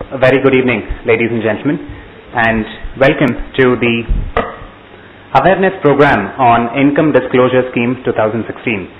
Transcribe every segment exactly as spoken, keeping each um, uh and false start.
A very good evening, ladies and gentlemen, and welcome to the Awareness Program on Income Disclosure Scheme twenty sixteen.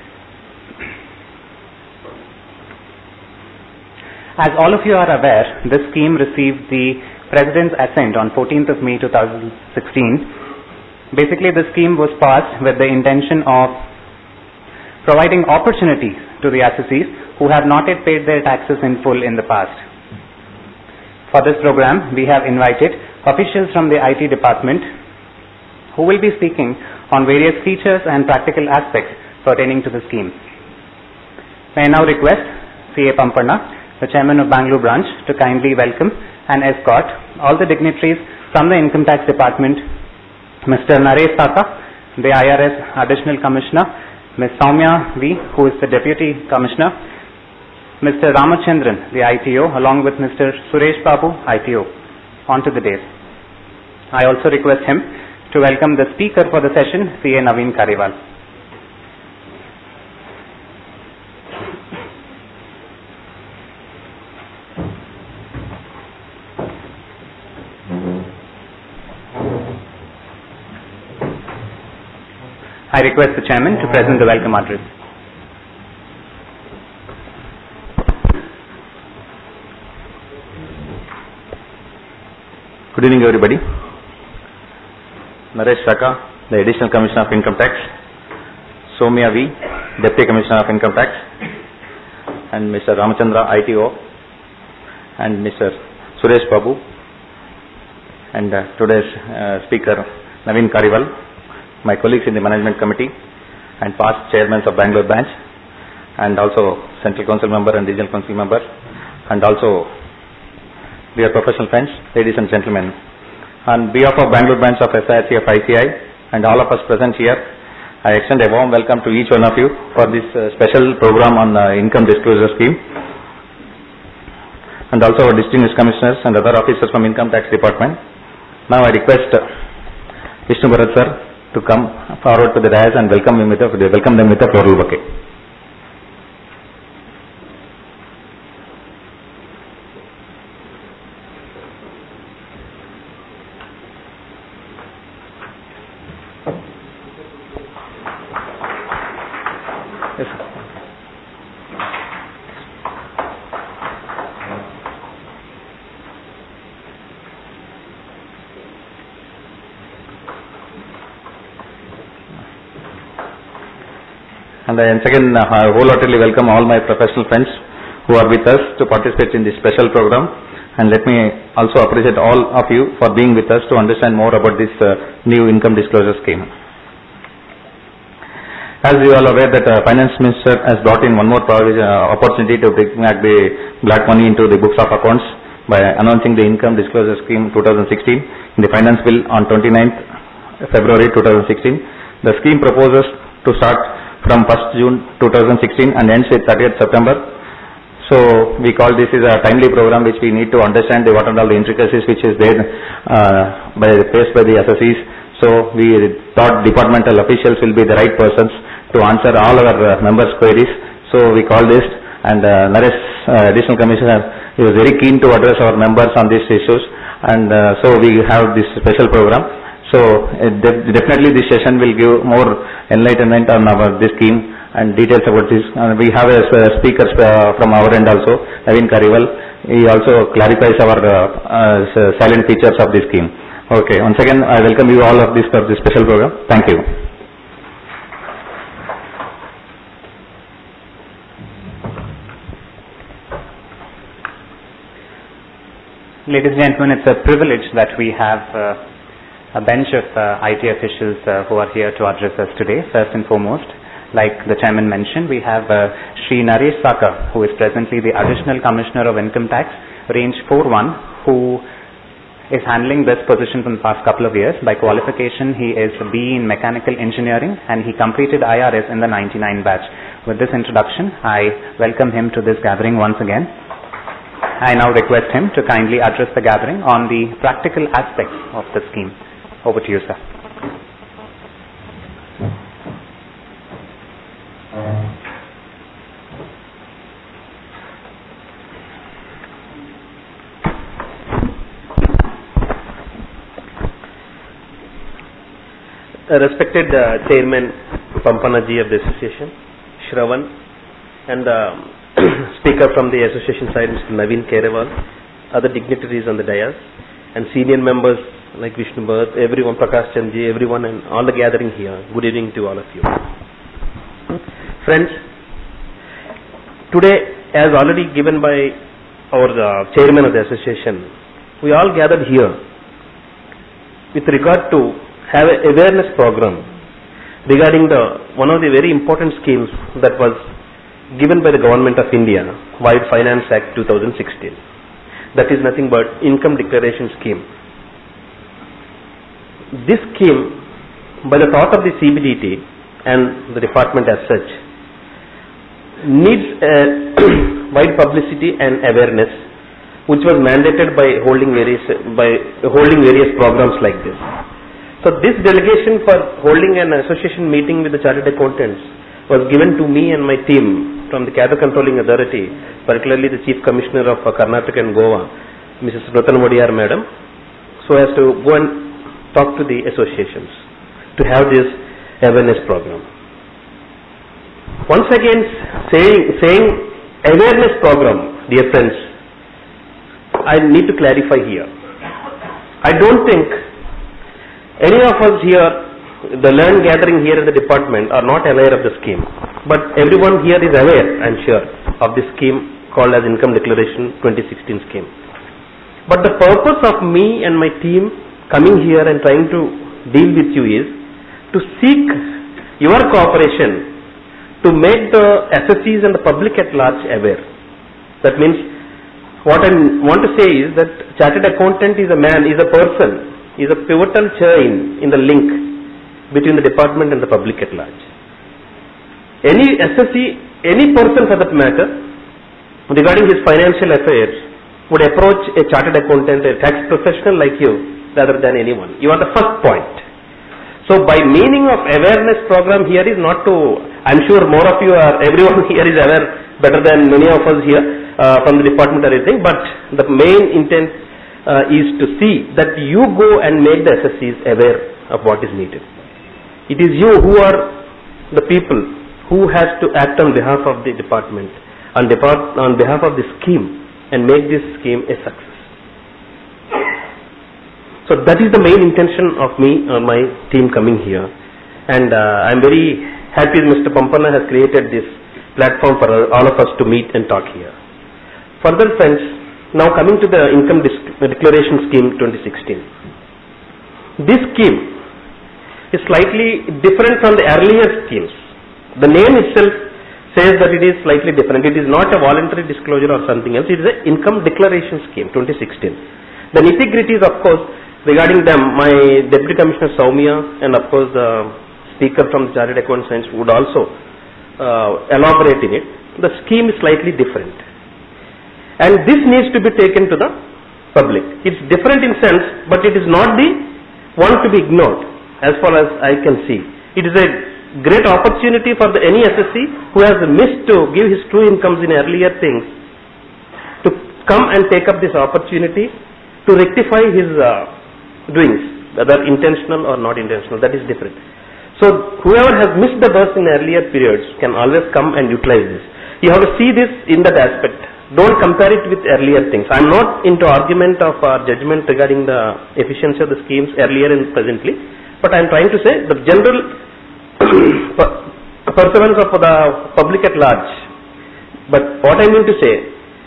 As all of you are aware, this scheme received the President's Assent on fourteenth of May twenty sixteen. Basically, the scheme was passed with the intention of providing opportunities to the assessees who have not yet paid their taxes in full in the past. For this program, we have invited officials from the I T department who will be speaking on various features and practical aspects pertaining to the scheme. May I now request C A Pamparna, the Chairman of Bangalore branch, to kindly welcome and escort all the dignitaries from the Income Tax Department, Mister Naresh Saka, the I R S Additional Commissioner, Miz Soumya V, who is the Deputy Commissioner, Mister Ramachandran, the I T O, along with Mister Suresh Babu, I T O, onto the dais. I also request him to welcome the speaker for the session, C A Naveen Kariwal. I request the chairman to present the welcome address. Good evening, everybody. Naresh Saka, the Additional Commissioner of Income Tax, Soumya V, Deputy Commissioner of Income Tax, and Mister Ramachandra, I T O, and Mister Suresh Babu, and uh, today's uh, speaker, Naveen Kariwal, my colleagues in the Management Committee, and past chairmen of Bangalore branch, and also Central Council member and Regional Council member, and also dear professional friends, ladies and gentlemen. On behalf of Bangalore branch of S I R C F I C I and all of us present here, I extend a warm welcome to each one of you for this uh, special program on uh, Income Disclosure Scheme, and also our distinguished commissioners and other officers from Income Tax Department. Now I request uh, Vishnu Bharat sir to come forward to the dais and welcome him with a, welcome them with a floral bouquet. Yes, sir. And I once again uh, wholeheartedly welcome all my professional friends who are with us to participate in this special program, and let me also appreciate all of you for being with us to understand more about this uh, new income disclosure scheme. As you all aware that uh, Finance Minister has brought in one more uh, opportunity to bring back the black money into the books of accounts by announcing the Income Disclosure Scheme twenty sixteen in the Finance Bill on twenty-ninth February twenty sixteen. The scheme proposes to start from first June twenty sixteen and ends with thirtieth September. So we call this is a timely program which we need to understand the, what are all the intricacies which is there uh, by, faced by the assessees. So we thought departmental officials will be the right persons to answer all our uh, members' queries. So we call this, and uh, Naresh, uh, Additional Commissioner, he was very keen to address our members on these issues, and uh, so we have this special program. So uh, de definitely this session will give more enlightenment on our this scheme and details about this. And we have a uh, speaker uh, from our end also, Naveen Kariwal. He also clarifies our uh, uh, silent features of this scheme. Okay, once again I welcome you all of this for this special program. Thank you. Ladies and gentlemen, it's a privilege that we have uh, a bench of uh, I T officials uh, who are here to address us today. First and foremost, like the chairman mentioned, we have uh, Shri Naresh Saka, who is presently the Additional Commissioner of Income Tax, Range four one, who is handling this position from the past couple of years. By qualification, he is B in Mechanical Engineering, and he completed I R S in the ninety-nine batch. With this introduction, I welcome him to this gathering once again. I now request him to kindly address the gathering on the practical aspects of the scheme. Over to you, sir. Uh, respected uh, Chairman Pampanaji of the Association, Shravan, and uh, Speaker from the Association side, Mister Naveen Kerewal, other dignitaries on the dais, and senior members like Vishnu Bhatt, everyone, Prakash Chandji, everyone, and all the gathering here. Good evening to all of you. Friends, today, as already given by our uh, Chairman of the Association, we all gathered here with regard to have an awareness program regarding the one of the very important schemes that was given by the Government of India, Wide Finance Act two thousand sixteen. That is nothing but income declaration scheme. This scheme, by the thought of the C B D T and the department as such, needs a wide publicity and awareness, which was mandated by holding various by holding various programs like this. So this delegation for holding an association meeting with the Chartered Accountants was given to me and my team from the Cadre Controlling Authority, particularly the Chief Commissioner of uh, Karnataka and Goa, Missus Ratan Wadiyar Madam, so as to go and talk to the associations to have this awareness program. Once again, saying, saying awareness program, dear friends, I need to clarify here. I don't think any of us here, the learned gathering here in the department, are not aware of the scheme. But everyone here is aware, I am sure, of this scheme called as Income Declaration twenty sixteen scheme. But the purpose of me and my team coming here and trying to deal with you is to seek your cooperation to make the S S Es and the public at large aware. That means, what I want to say is that Chartered Accountant is a man, is a person, is a pivotal chain in the link between the department and the public at large. Any S S E, any person for that matter, regarding his financial affairs, would approach a chartered accountant, a tax professional like you, rather than anyone. You are the first point. So by meaning of awareness program here is not to, I am sure more of you are, everyone here is aware better than many of us here uh, from the department or anything, but the main intent Uh, is to see that you go and make the S S Es aware of what is needed. It is you who are the people who has to act on behalf of the department, on, depart on behalf of the scheme, and make this scheme a success. So that is the main intention of me or my team coming here, and uh, I am very happy Mister Pampana has created this platform for all of us to meet and talk here. Further, friends, now coming to the Income Declaration Scheme twenty sixteen. This scheme is slightly different from the earlier schemes. The name itself says that it is slightly different. It is not a voluntary disclosure or something else. It is an Income Declaration Scheme twenty sixteen. The nitty-gritties, of course, regarding them, my Deputy Commissioner Soumya and of course the Speaker from the Chartered Account Science would also uh, elaborate in it. The scheme is slightly different. And this needs to be taken to the public. It's different in sense, but it is not the one to be ignored as far as I can see. It is a great opportunity for the any S S E who has missed to give his true incomes in earlier things to come and take up this opportunity to rectify his uh, doings, whether intentional or not intentional, that is different. So whoever has missed the bus in earlier periods can always come and utilize this. You have to see this in that aspect. Don't compare it with earlier things. I am not into argument of uh, judgment regarding the efficiency of the schemes earlier and presently, but I am trying to say the general perseverance of the public at large. But what I mean to say,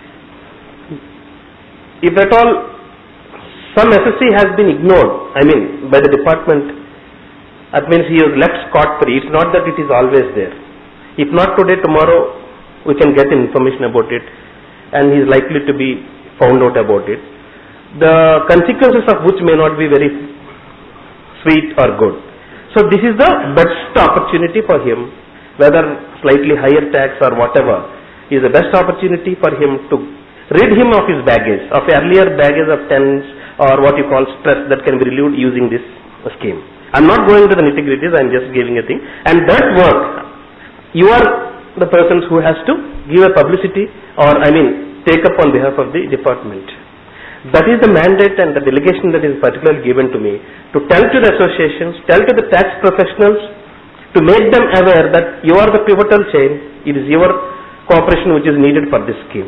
if at all some S S E has been ignored, I mean by the department, that means he is left scot-free. It's not that it is always there. If not today, tomorrow we can get information about it, and he is likely to be found out about it, the consequences of which may not be very sweet or good. So this is the best opportunity for him, whether slightly higher tax or whatever, is the best opportunity for him to rid him of his baggage, of earlier baggage of tense or what you call stress that can be relieved using this scheme. I am not going to the nitty-gritties, I am just giving a thing. And that work, you are the persons who has to give a publicity or I mean take up on behalf of the department. That is the mandate and the delegation that is particularly given to me, to tell to the associations, tell to the tax professionals, to make them aware that you are the pivotal chain, it is your cooperation which is needed for this scheme.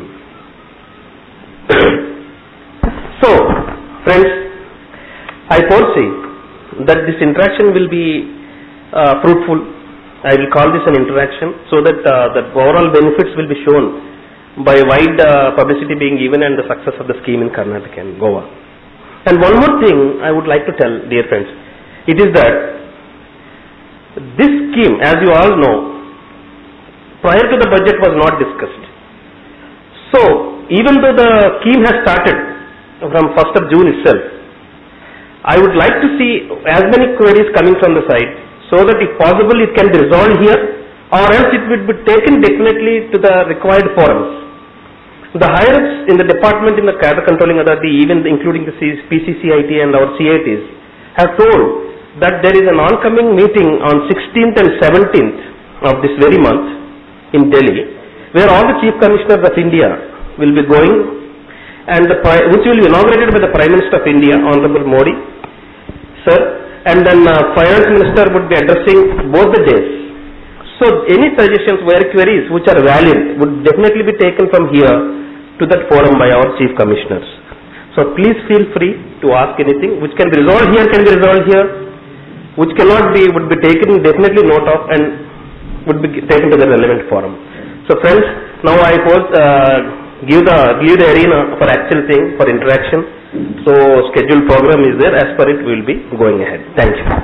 So, friends, I foresee that this interaction will be uh, fruitful. I will call this an interaction so that uh, the overall benefits will be shown by wide uh, publicity being given and the success of the scheme in Karnataka and Goa. And one more thing I would like to tell, dear friends, it is that this scheme, as you all know, prior to the budget was not discussed. So, even though the scheme has started from first of June itself, I would like to see as many queries coming from the side so that if possible it can be resolved here, or else it would be taken definitely to the required forums. The higher-ups in the department in the cadre controlling authority, even including the P C C I T and our C A Ts, have told that there is an oncoming meeting on sixteenth and seventeenth of this very month in Delhi, where all the Chief Commissioners of India will be going, and the, which will be inaugurated by the Prime Minister of India, Honorable Modi, sir, and then uh, Finance Minister would be addressing both the days. So any suggestions where queries which are valid would definitely be taken from here to that forum by our Chief Commissioners. So please feel free to ask anything which can be resolved here, can be resolved here, which cannot be, would be taken definitely note of and would be taken to the relevant forum. So friends, now I first uh, give the give the arena for actual thing, for interaction. So scheduled program is there, as per it we will be going ahead. Thank you.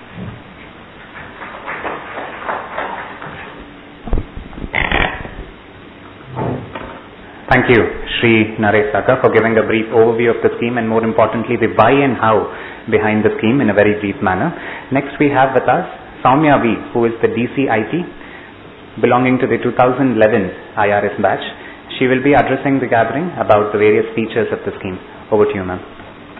Thank you, Shri Naresh Saka, for giving a brief overview of the scheme and more importantly the why and how behind the scheme in a very brief manner. Next we have with us Soumya V, who is the D C I T belonging to the two thousand eleven I R S batch. She will be addressing the gathering about the various features of the scheme. Over to you, ma'am.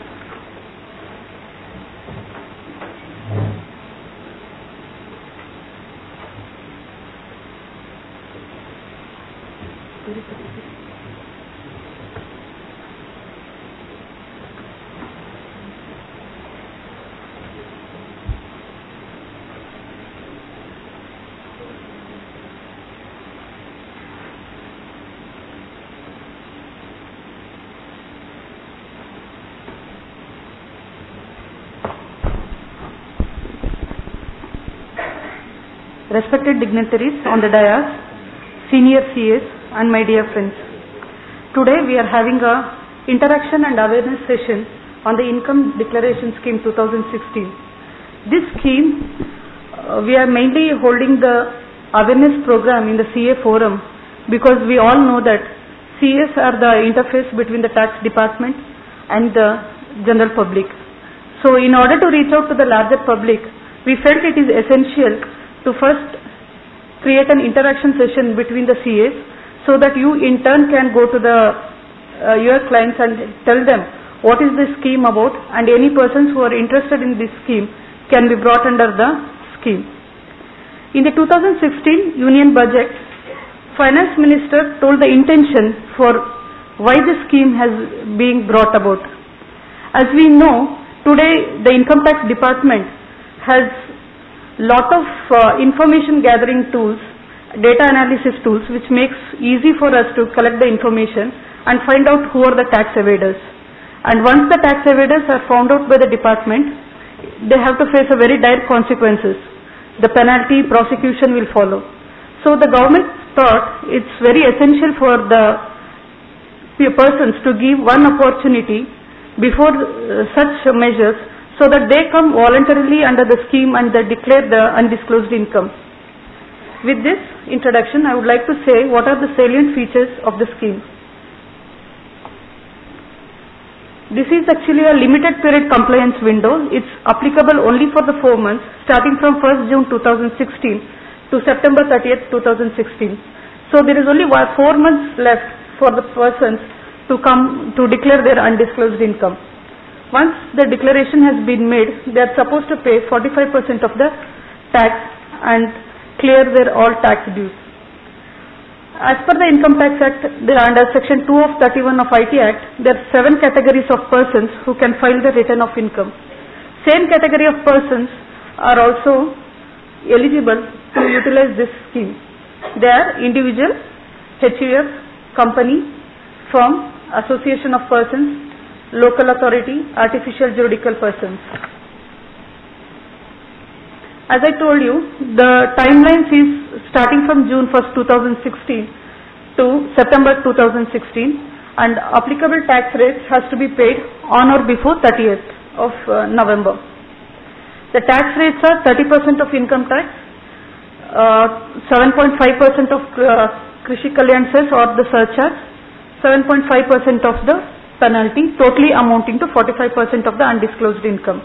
Respected dignitaries on the dais, senior C As and my dear friends. Today we are having a interaction and awareness session on the Income Declaration Scheme two thousand sixteen. This scheme, uh, we are mainly holding the awareness program in the C A forum because we all know that C As are the interface between the tax department and the general public. So in order to reach out to the larger public, we felt it is essential to first create an interaction session between the C As so that you in turn can go to the uh, your clients and tell them what is this scheme about, and any persons who are interested in this scheme can be brought under the scheme. In the two thousand sixteen Union Budget, Finance Minister told the intention for why the scheme has been brought about. As we know, today the Income Tax Department has lot of uh, information gathering tools, data analysis tools, which makes easy for us to collect the information and find out who are the tax evaders. And once the tax evaders are found out by the department, they have to face a very dire consequences. The penalty, prosecution will follow. So the government thought it's very essential for the persons to give one opportunity before uh, such measures, so that they come voluntarily under the scheme and they declare the undisclosed income. With this introduction, I would like to say what are the salient features of the scheme. This is actually a limited period compliance window. It's applicable only for the four months starting from first June two thousand sixteen to September thirtieth two thousand sixteen. So there is only four months left for the persons to come to declare their undisclosed income. Once the declaration has been made, they are supposed to pay forty-five percent of the tax and clear their all tax dues. As per the Income Tax Act, there under Section two of thirty-one of I T Act, there are seven categories of persons who can file the return of income. Same category of persons are also eligible to utilize this scheme. They are individual, H U F, company, firm, association of persons, local authority, artificial juridical persons. As I told you, the timelines is starting from June first, two thousand sixteen to September two thousand sixteen, and applicable tax rates has to be paid on or before thirtieth of uh, November. The tax rates are thirty percent of income tax, uh, seven point five percent of uh, Krishi Kalyan cess or the surcharge, seven point five percent of the penalty, totally amounting to forty-five percent of the undisclosed income.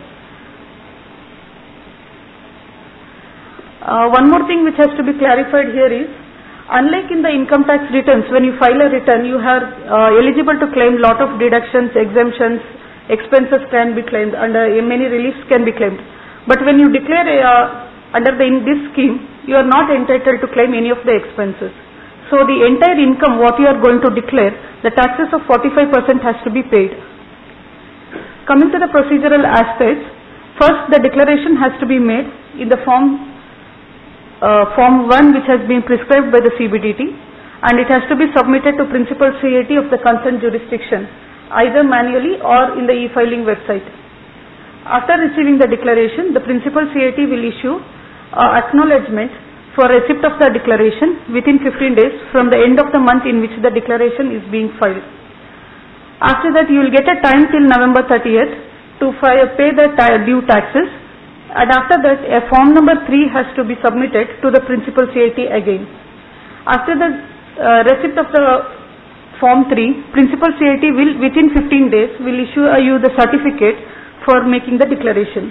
Uh, one more thing which has to be clarified here is, unlike in the income tax returns, when you file a return, you are uh, eligible to claim lot of deductions, exemptions, expenses can be claimed, and uh, many reliefs can be claimed. But when you declare uh, under the, in this scheme, you are not entitled to claim any of the expenses. So the entire income what you are going to declare, the taxes of forty-five percent has to be paid. Coming to the procedural aspects, first the declaration has to be made in the form Uh, form one, which has been prescribed by the C B D T, and it has to be submitted to principal C A T of the concerned jurisdiction, either manually or in the e-filing website. After receiving the declaration, the principal C A T will issue uh, acknowledgement for receipt of the declaration within fifteen days from the end of the month in which the declaration is being filed. After that, you will get a time till November thirtieth to file, pay the ta due taxes. And after that, a form number three has to be submitted to the principal C A T again. After the uh, receipt of the form three, principal C A T will within fifteen days will issue uh, you the certificate for making the declaration.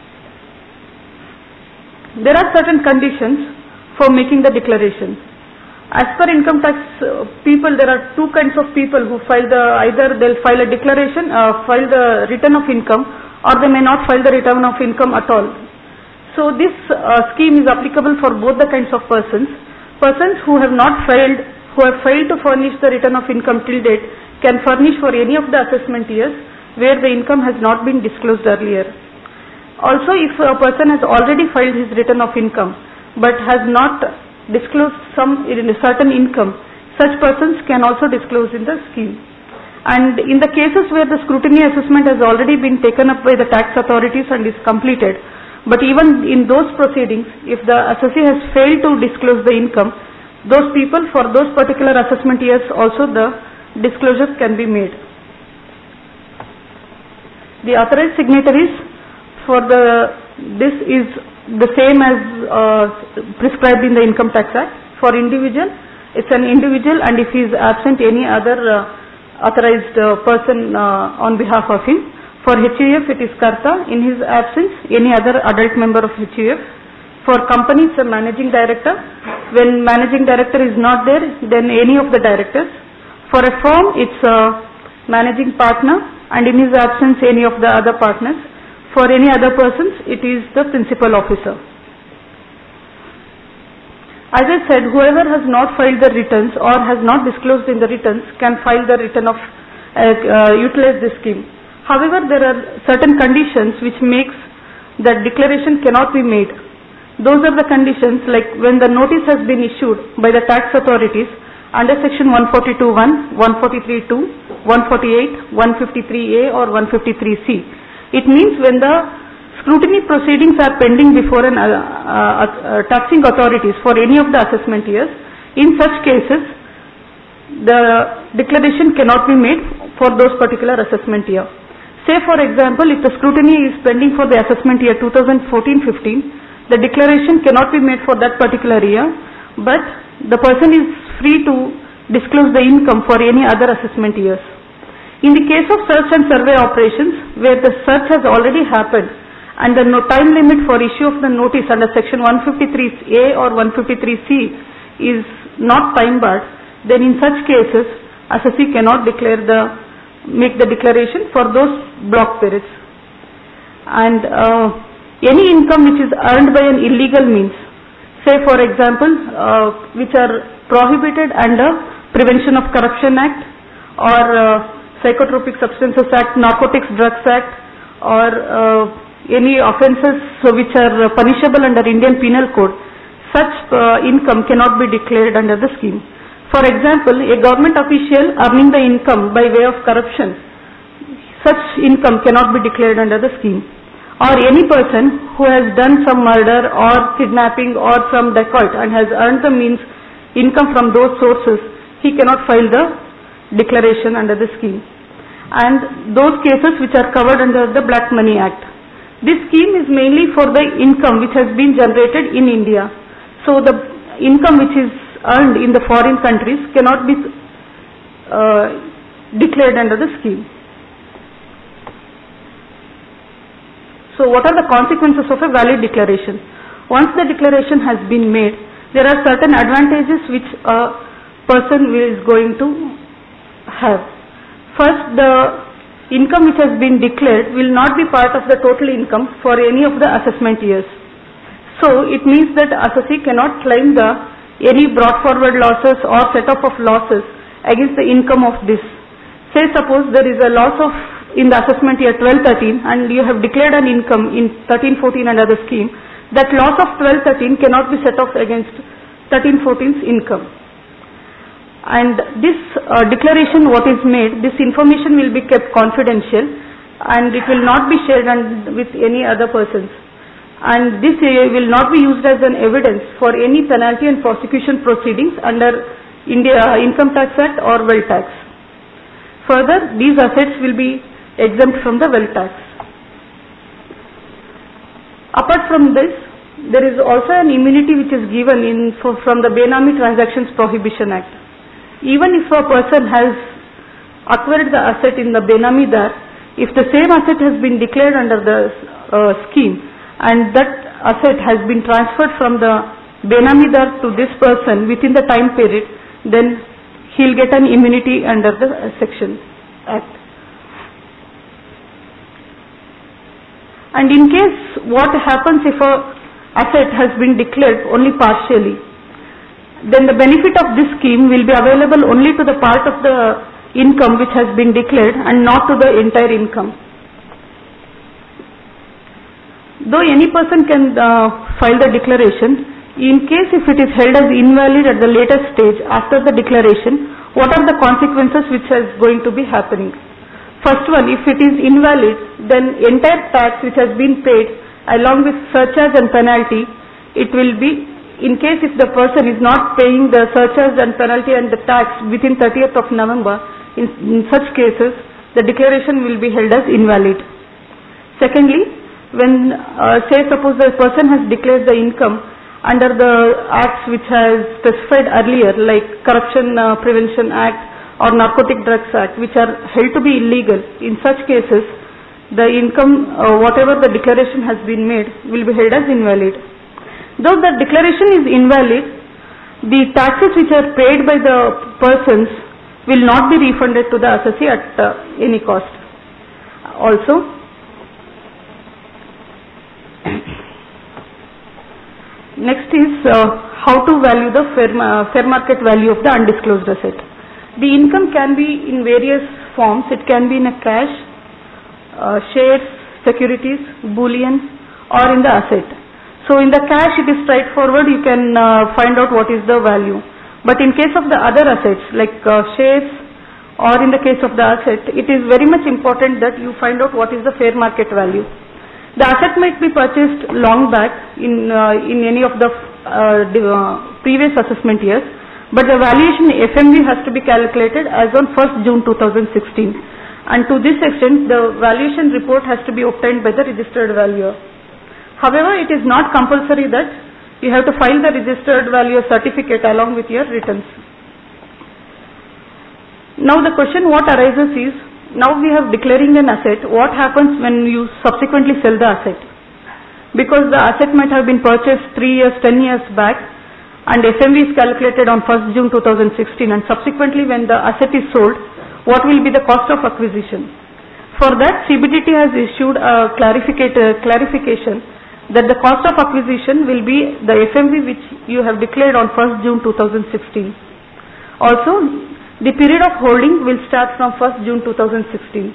There are certain conditions for making the declaration. As per income tax uh, people, there are two kinds of people who file the, either they'll file a declaration, uh, file the return of income, or they may not file the return of income at all. So this uh, scheme is applicable for both the kinds of persons. Persons who have not filed, who have failed to furnish the return of income till date can furnish for any of the assessment years where the income has not been disclosed earlier. Also, if a person has already filed his return of income but has not disclosed some certain income, such persons can also disclose in the scheme. And in the cases where the scrutiny assessment has already been taken up by the tax authorities and is completed, but even in those proceedings, if the assessee has failed to disclose the income, those people for those particular assessment years also the disclosures can be made. The authorized signatories for the this is the same as uh, prescribed in the Income Tax Act. For individual, it's an individual, and if he is absent, any other uh, authorized uh, person uh, on behalf of him. For H U F, it is Karta. In his absence, any other adult member of H U F. For company, it's a managing director. When managing director is not there, then any of the directors. For a firm, it's a managing partner, and in his absence, any of the other partners. For any other persons, it is the principal officer. As I said, whoever has not filed the returns or has not disclosed in the returns can file the return of, uh, uh, utilize this scheme. However, there are certain conditions which makes that declaration cannot be made. Those are the conditions like when the notice has been issued by the tax authorities under section one forty-two one, one forty-three two, one forty-eight, one fifty-three A or one fifty-three C. It means when the scrutiny proceedings are pending before an uh, uh, uh, taxing authorities for any of the assessment years. In such cases, the declaration cannot be made for those particular assessment year. Say for example, if the scrutiny is pending for the assessment year two thousand fourteen fifteen, the declaration cannot be made for that particular year, but the person is free to disclose the income for any other assessment years. In the case of search and survey operations, where the search has already happened and the no time limit for issue of the notice under section one fifty-three A or one fifty-three C is not time barred, then in such cases, assessee cannot declare the, make the declaration for those block periods. And uh, any income which is earned by an illegal means, say for example, uh, which are prohibited under Prevention of Corruption Act or uh, Psychotropic Substances Act, Narcotics Drugs Act, or uh, any offences which are punishable under Indian Penal Code, such uh, income cannot be declared under the scheme. For example, a government official earning the income by way of corruption, such income cannot be declared under the scheme. Or any person who has done some murder or kidnapping or some dacoit and has earned the means income from those sources, he cannot file the declaration under the scheme. And those cases which are covered under the Black Money Act. This scheme is mainly for the income which has been generated in India. So the income which is earned in the foreign countries cannot be uh, declared under the scheme. So what are the consequences of a valid declaration? Once the declaration has been made, there are certain advantages which a person is going to have. First, the income which has been declared will not be part of the total income for any of the assessment years. So it means that assessee cannot claim the any brought forward losses or set off of losses against the income of this. Say suppose there is a loss of in the assessment year twelve thirteen and you have declared an income in thirteen fourteen under the scheme, that loss of twelve thirteen cannot be set off against thirteen fourteen's income. And this uh, declaration what is made, this information will be kept confidential and it will not be shared and with any other persons. And this uh, will not be used as an evidence for any penalty and prosecution proceedings under India uh, Income Tax Act or Wealth Tax. Further, these assets will be exempt from the wealth tax. Apart from this, there is also an immunity which is given in for, from the Benami Transactions Prohibition Act. Even if a person has acquired the asset in the Benami Dar, if the same asset has been declared under the uh, scheme and that asset has been transferred from the Benami Dar to this person within the time period, then he will get an immunity under the uh, section act. And in case what happens if a asset has been declared only partially, then the benefit of this scheme will be available only to the part of the income which has been declared and not to the entire income. Though any person can uh, file the declaration, in case if it is held as invalid at the later stage after the declaration, what are the consequences which is going to be happening? First one, if it is invalid, then entire tax which has been paid along with surcharge and penalty, it will be, in case if the person is not paying the surcharge and penalty and the tax within thirtieth of November, in, in such cases, the declaration will be held as invalid. Secondly, when uh, say suppose the person has declared the income under the acts which has specified earlier, like Corruption uh, Prevention Act or Narcotic Drugs Act, which are held to be illegal, in such cases the income, uh, whatever the declaration has been made, will be held as invalid. Though the declaration is invalid, the taxes which are paid by the persons will not be refunded to the assessee at uh, any cost. Also, next is uh, how to value the fair, uh, fair market value of the undisclosed asset. The income can be in various forms. It can be in a cash, uh, shares, securities, bullion, or in the asset. So in the cash it is straightforward, you can uh, find out what is the value. But in case of the other assets like uh, shares or in the case of the asset, it is very much important that you find out what is the fair market value. The asset might be purchased long back in, uh, in any of the uh, uh, previous assessment years, but the valuation F M V has to be calculated as on first June two thousand sixteen, and to this extent the valuation report has to be obtained by the registered valuer. However, it is not compulsory that you have to file the registered valuer certificate along with your returns. Now the question what arises is, now we have declaring an asset, what happens when you subsequently sell the asset? Because the asset might have been purchased three years, ten years back, and F M V is calculated on first June two thousand sixteen, and subsequently when the asset is sold, what will be the cost of acquisition? For that, C B D T has issued a clarification that the cost of acquisition will be the F M V which you have declared on first June two thousand sixteen. Also, the period of holding will start from first June two thousand sixteen.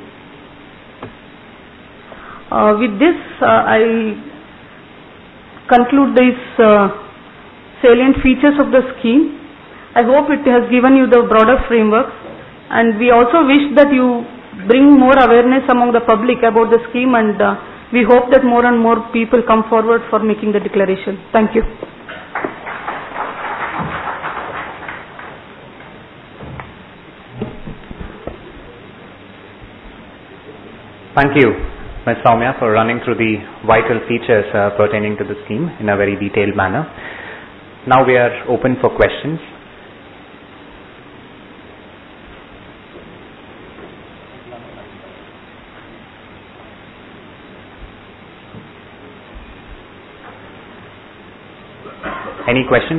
Uh, with this, uh, I conclude these uh, salient features of the scheme. I hope it has given you the broader framework, and we also wish that you bring more awareness among the public about the scheme, and uh, we hope that more and more people come forward for making the declaration. Thank you. Thank you, Miz Soumya, for running through the vital features uh, pertaining to the scheme in a very detailed manner. Now we are open for questions. Any questions?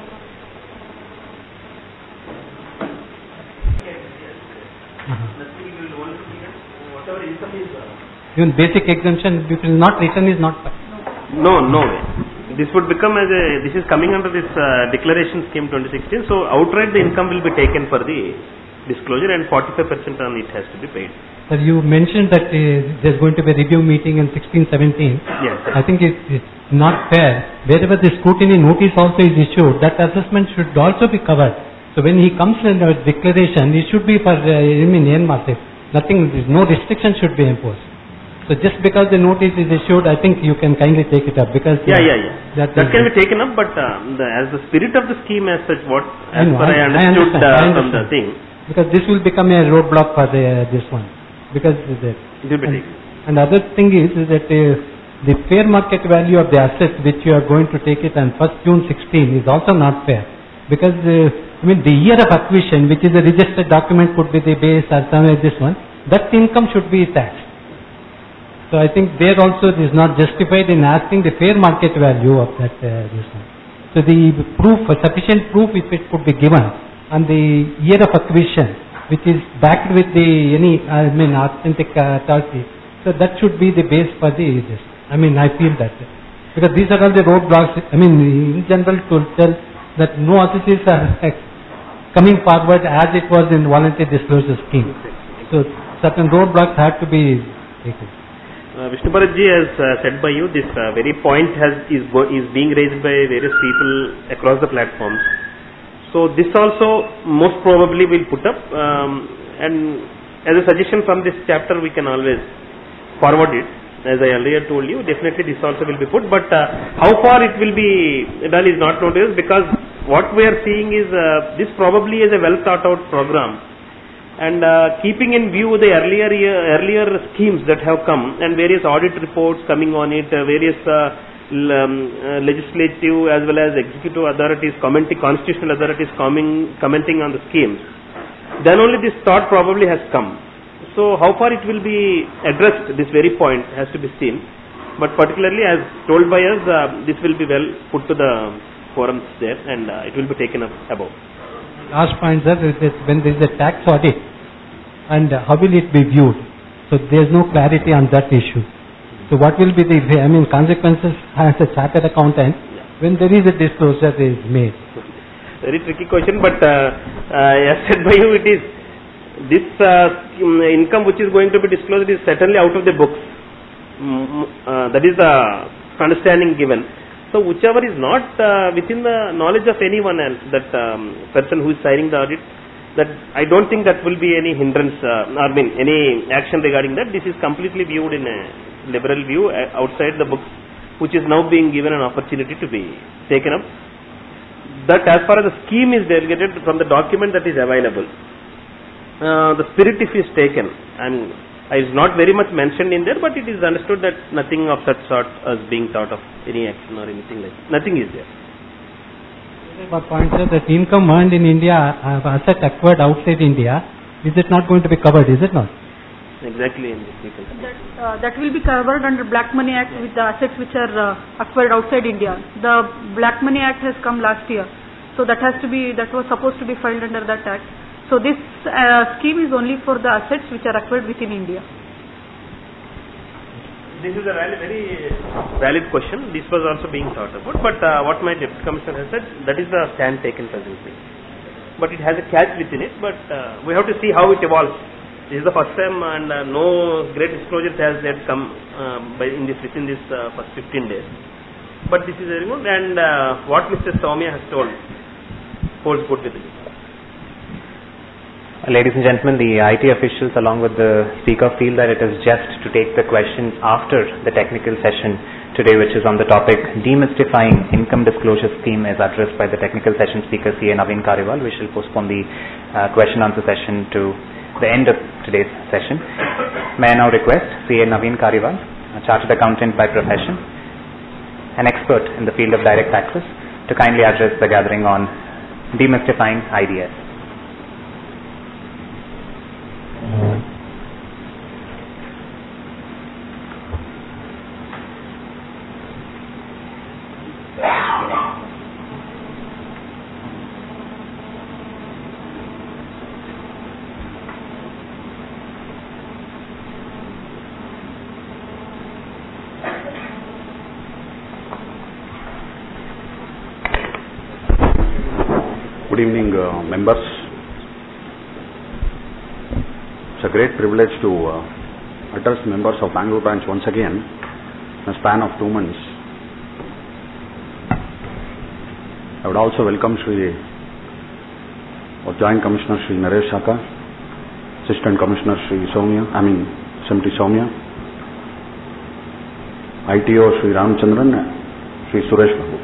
Even basic exemption, if it is not written, is not. No, no way. This would become as a, this is coming under this uh, declaration scheme twenty sixteen, so outright the income will be taken for the disclosure and forty-five percent on it has to be paid. Sir, you mentioned that uh, there is going to be a review meeting in sixteen seventeen. Yes. I think it, it's not fair. Wherever the scrutiny notice also is issued, that assessment should also be covered. So when he comes in a declaration, it should be for, uh, I mean, N M A S. Nothing, no restriction should be imposed. So just because the notice is issued, I think you can kindly take it up, because yeah, yeah, yeah. That, that can be taken up, but uh, the, as the spirit of the scheme as such, what as I know, per I, I, understood I understand, uh, I from the understand. thing, because this will become a roadblock for the, uh, this one, because the, it will be and, taken. and other thing is, is that uh, the fair market value of the assets which you are going to take it on first June sixteen is also not fair, because uh, I mean the year of acquisition, which is a registered document, could be the base or somewhere this one, that income should be taxed. So I think there also it is not justified in asking the fair market value of that uh, this one. So the proof, uh, sufficient proof, if it could be given on the year of acquisition, which is backed with the any I mean authentic uh, authority, so that should be the base for the this. I mean I feel that, because these are all the roadblocks. I mean in general to tell that no associates are uh, coming forward as it was in voluntary disclosure scheme. So certain roadblocks have to be taken. Uh, Vishnu Bharatji, as uh, said by you, this uh, very point has is is being raised by various people across the platforms. So this also most probably will put up, um, and as a suggestion from this chapter, we can always forward it. As I earlier told you, definitely this also will be put. But uh, how far it will be done is not noticed, because what we are seeing is uh, this probably is a well thought out program. And uh, keeping in view the earlier year, earlier schemes that have come and various audit reports coming on it, uh, various uh, l um, uh, legislative as well as executive authorities, commenting, constitutional authorities coming, commenting on the schemes, then only this thought probably has come. So how far it will be addressed, this very point has to be seen. But particularly as told by us, uh, this will be well put to the forums there, and uh, it will be taken up above. Last point, sir, is that when there is a tax audit, and how will it be viewed? So there is no clarity on that issue. So what will be the, I mean, consequences as a chartered accountant when there is a disclosure that is made? Very tricky question, but uh, uh, as said by you, it is this uh, income which is going to be disclosed is certainly out of the books. Mm, uh, that is the understanding given. So whichever is not uh, within the knowledge of anyone else, that um, person who is signing the audit, that I don't think that will be any hindrance, uh, I mean any action regarding that. This is completely viewed in a liberal view uh, outside the books, which is now being given an opportunity to be taken up. That as far as the scheme is delegated from the document that is available, uh, the spirit if is taken, and is not very much mentioned in there, but it is understood that nothing of such sort is being thought of, any action or anything like that. Nothing is there. One point, sir, that income earned in India, uh, asset acquired outside India, is it not going to be covered, is it not? Exactly. In this that, uh, that will be covered under Black Money Act with the assets which are uh, acquired outside India. The Black Money Act has come last year, so that has to be, that was supposed to be filed under that act. So this uh, scheme is only for the assets which are acquired within India. this is a very, very valid question. This was also being thought about, but uh, what my Deputy Commissioner has said, that is the stand taken presently. But it has a catch within it, but uh, we have to see how it evolves. This is the first time, and uh, no great disclosures has yet come uh, by in this within this uh, first fifteen days. But this is very good, and uh, what Mister Soumya has told holds good with it. Ladies and gentlemen, the I T officials along with the speaker feel that it is just to take the questions after the technical session today, which is on the topic demystifying income disclosure scheme as addressed by the technical session speaker C A Naveen Kariwal. We shall postpone the uh, question answer session to the end of today's session. May I now request C A Naveen Kariwal, a chartered accountant by profession, an expert in the field of direct taxes, to kindly address the gathering on demystifying I D S. Good evening, uh, members. It's a great privilege to uh, address members of Bangalore branch once again in a span of two months. I would also welcome Shri or Joint Commissioner Shri Naresh Shaka, Assistant Commissioner Shri Soumya, I mean S M T Soumya, I T O Shri Ramchandran, Shri Suresh Babu.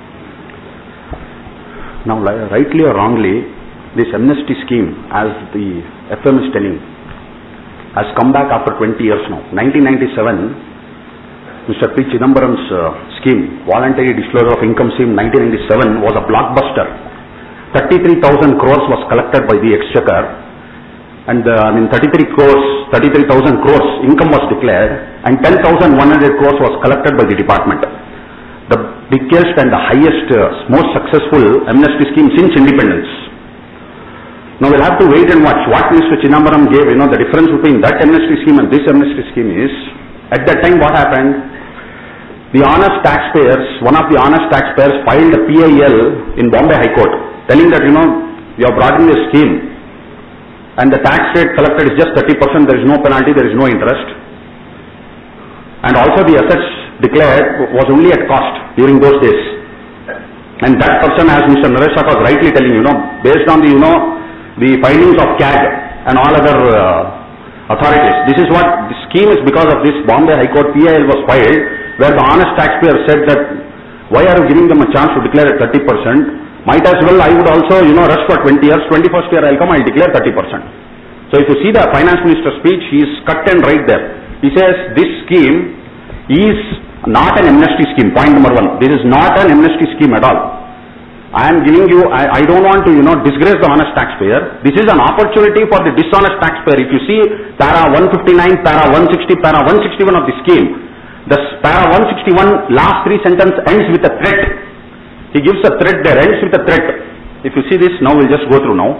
Now, rightly or wrongly, this amnesty scheme, as the F M is telling, has come back after twenty years now. nineteen ninety-seven, Mister P. Chidambaram's uh, scheme, Voluntary Disclosure of Income Scheme nineteen ninety-seven, was a blockbuster. thirty-three thousand crores was collected by the Exchequer, and uh, I mean thirty-three crores, thirty-three thousand crores income was declared, and ten thousand one hundred crores was collected by the department. The biggest and the highest, uh, most successful amnesty scheme since independence. Now we'll have to wait and watch what Mister Chidambaram gave. You know, the difference between that amnesty scheme and this amnesty scheme is, at that time what happened, the honest taxpayers, one of the honest taxpayers filed a P I L in Bombay High Court, telling that, you know, you have brought in a scheme and the tax rate collected is just thirty percent, there is no penalty, there is no interest. And also the assets declared was only at cost during those days. And that person, as Mister Naresh was rightly telling, you know, based on the, you know, the findings of C A G and all other uh, authorities. This is what the scheme is, because of this Bombay High Court P I L was filed, where the honest taxpayer said that, why are you giving them a chance to declare at thirty percent? Might as well, I would also, you know, rush for twenty years, twenty-first year I'll come, I'll declare thirty percent. So if you see the finance minister's speech, he is cut and right there. He says this scheme is not an amnesty scheme, point number one. This is not an amnesty scheme at all. I am giving you, I, I don't want to, you know, disgrace the honest taxpayer. This is an opportunity for the dishonest taxpayer. If you see para one fifty-nine, para one sixty, para one sixty-one of the scheme, the para one sixty-one last three sentence ends with a threat. He gives a threat there, ends with a threat. If you see this, now we'll just go through now.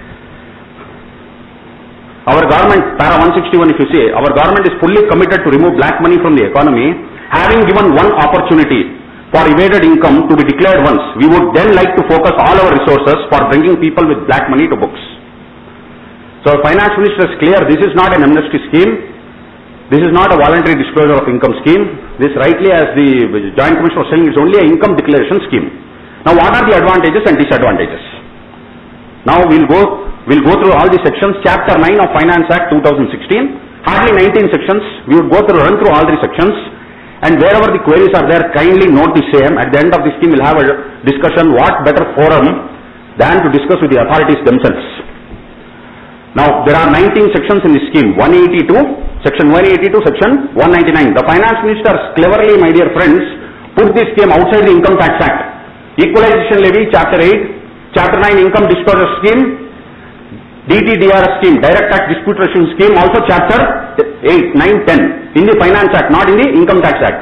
Our government, para one sixty-one, if you see, our government is fully committed to remove black money from the economy, having given one opportunity for evaded income to be declared once. We would then like to focus all our resources for bringing people with black money to books. So our finance minister is clear, this is not an amnesty scheme, this is not a voluntary disclosure of income scheme. This, rightly as the Joint Commissioner was saying, is only an income declaration scheme. Now what are the advantages and disadvantages? Now we'll go We'll go through all the sections. Chapter nine of Finance Act two thousand sixteen, hardly nineteen sections. We would go through, run through all the sections, and wherever the queries are there, kindly note the same. At the end of the scheme, we'll have a discussion. What better forum than to discuss with the authorities themselves? Now, there are nineteen sections in the scheme. one eighty-two, section one eighty-two, section one ninety-nine. The finance minister cleverly, my dear friends, put this scheme outside the Income Tax Act. Equalization levy, chapter eight, chapter nine, income disclosure scheme, D T D R S scheme, direct tax dispute resolution scheme, also chapter eight, nine, ten in the Finance Act, not in the Income Tax Act.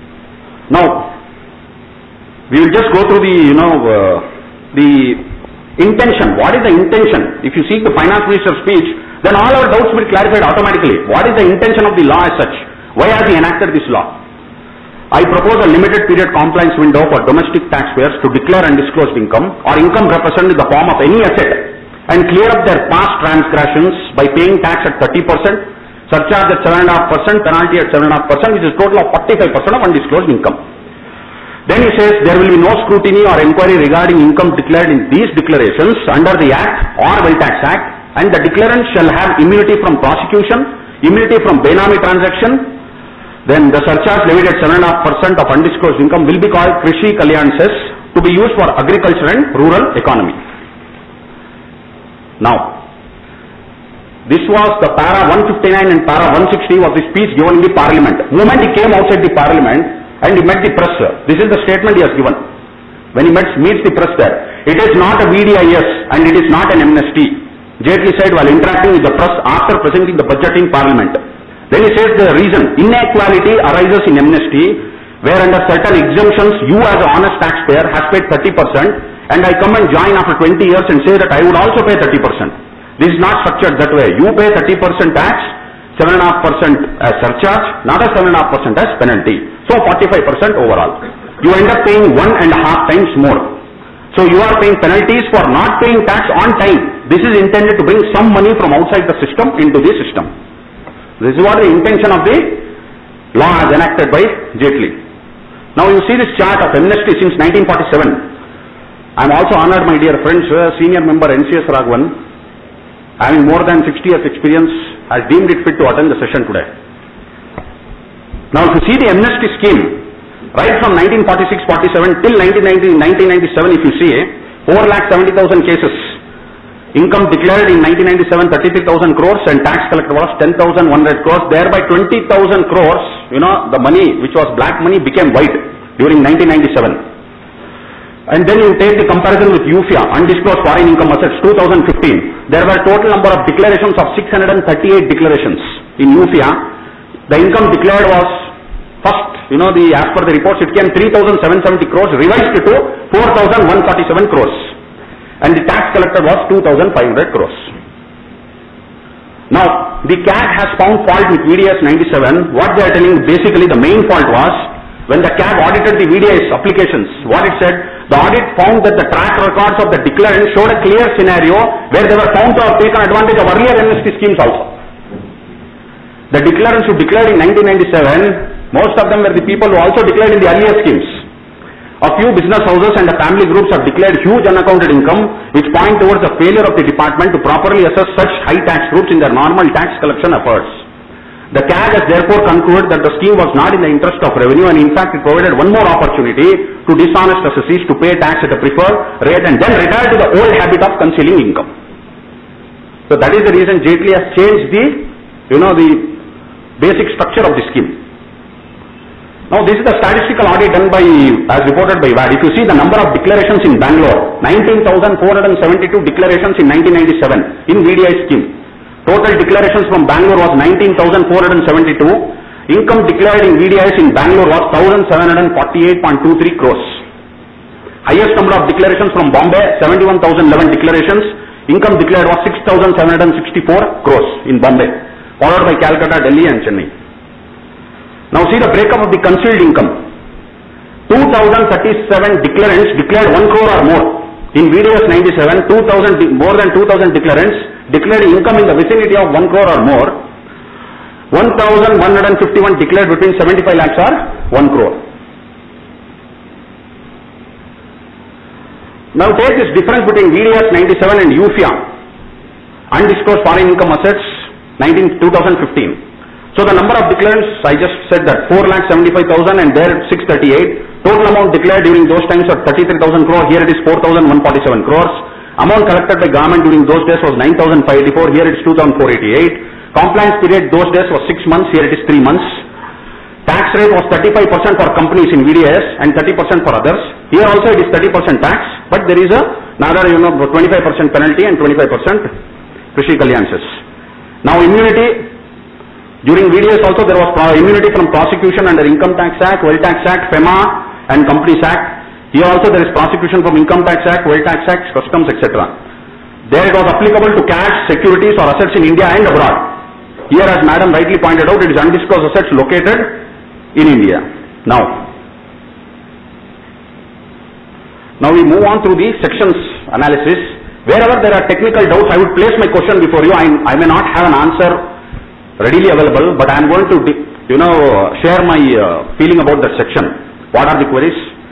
Now, we will just go through the, you know, uh, the Intention. What is the intention? If you see the finance minister's speech, then all our doubts will be clarified automatically. What is the intention of the law as such? Why has he enacted this law? I propose a limited period compliance window for domestic taxpayers to declare and disclose income or income represented in the form of any asset and clear up their past transgressions by paying tax at thirty percent, surcharge at seven point five percent, penalty at seven point five percent, which is total of forty-five percent of undisclosed income. Then he says there will be no scrutiny or inquiry regarding income declared in these declarations under the Act or Wealth Tax Act, and the declarant shall have immunity from prosecution, immunity from benami transaction. Then the surcharge levied at seven point five percent of undisclosed income will be called Krishi Kalyan Cess to be used for agriculture and rural economy. Now, this was the para one fifty-nine and para one sixty was the speech given in the parliament. The moment he came outside the parliament and he met the press, this is the statement he has given. When he met, meets the press there, it is not a V D I S and it is not an amnesty. Jaitley said while interacting with the press after presenting the budget in parliament. Then he says the reason, inequality arises in amnesty, where under certain exemptions you as an honest taxpayer has paid thirty percent and I come and join after twenty years and say that I would also pay thirty percent. This is not structured that way. You pay thirty percent tax, seven point five percent as surcharge, not as seven point five percent as penalty. So forty-five percent overall. You end up paying one and a half times more. So you are paying penalties for not paying tax on time. This is intended to bring some money from outside the system into the system. This is what the intention of the law as enacted by Jaitley. Now you see this chart of amnesty since nineteen forty-seven. I am also honored, my dear friends, senior member N C S Raghavan, having more than sixty years experience, has deemed it fit to attend the session today. Now if you see the amnesty scheme, right from nineteen forty-six forty-seven till nineteen ninety-seven, if you see, four lakh seventy thousand cases. Income declared in nineteen ninety-seven, thirty-three thousand crores, and tax collected was ten thousand one hundred crores. Thereby twenty thousand crores, you know, the money which was black money became white during nineteen ninety-seven. And then you take the comparison with U F I A, undisclosed foreign income assets, two thousand fifteen. There were total number of declarations of six hundred thirty-eight declarations in U F I A. The income declared was first, you know, the as per the reports, it came three thousand seven hundred seventy crores, revised to four thousand one hundred forty-seven crores. And the tax collected was two thousand five hundred crores. Now, the C A G has found fault with V D S ninety-seven. What they are telling, basically the main fault was, when the C A G audited the V D S applications, what it said, the audit found that the track records of the declarant showed a clear scenario where they were found to have taken advantage of earlier amnesty schemes also. The declarants who declared in nineteen ninety-seven, most of them were the people who also declared in the earlier schemes. A few business houses and the family groups have declared huge unaccounted income, which point towards the failure of the department to properly assess such high tax groups in their normal tax collection efforts. The C A G has therefore concluded that the scheme was not in the interest of revenue, and in fact it provided one more opportunity to dishonest assessees to pay tax at a preferred rate and then retire to the old habit of concealing income. So that is the reason Jaitley has changed the, you know, the basic structure of the scheme. Now this is the statistical audit done by, as reported by V A D. If you see the number of declarations in Bangalore, nineteen thousand four hundred seventy-two declarations in nineteen ninety-seven in V D I scheme. Total declarations from Bangalore was nineteen thousand four hundred seventy-two. Income declared in V D Is in Bangalore was one thousand seven hundred forty-eight point two three crores. Highest number of declarations from Bombay, seventy-one thousand eleven declarations. Income declared was six thousand seven hundred sixty-four crores in Bombay, followed by Calcutta, Delhi and Chennai. Now see the breakup of the concealed income. two thousand thirty-seven declarants declared one crore or more. In V D S ninety-seven, two thousand, more than two thousand declarants declared income in the vicinity of one crore or more. one thousand one hundred fifty-one declared between seventy-five lakhs or one crore. Now take this difference between V D S ninety-seven and U F I A, undisclosed foreign income assets, two thousand fifteen. So the number of declarants, I just said that four lakh seventy-five thousand and there six hundred thirty-eight. Total amount declared during those times was thirty-three thousand crore, here it is four thousand one hundred forty-seven crores. Amount collected by government during those days was nine thousand five hundred eighty-four, here it is two thousand four hundred eighty-eight. Compliance period those days was six months, here it is three months. Tax rate was thirty-five percent for companies in V D S and thirty percent for others. Here also it is thirty percent tax, but there is a another, you know, twenty-five percent penalty and twenty-five percent Krishi Kalyan Cess. Now immunity. During V D S also there was immunity from prosecution under Income Tax Act, Wealth Tax Act, FEMA and Companies Act. Here also there is prosecution from Income Tax Act, Wealth Tax Act, Customs, et cetera. There it was applicable to cash, securities or assets in India and abroad. Here, as Madam rightly pointed out, it is undisclosed assets located in India. Now, now we move on through the sections analysis. Wherever there are technical doubts, I would place my question before you. I, I may not have an answer readily available, but I am going to, you know, share my uh, feeling about that section. What are the queries?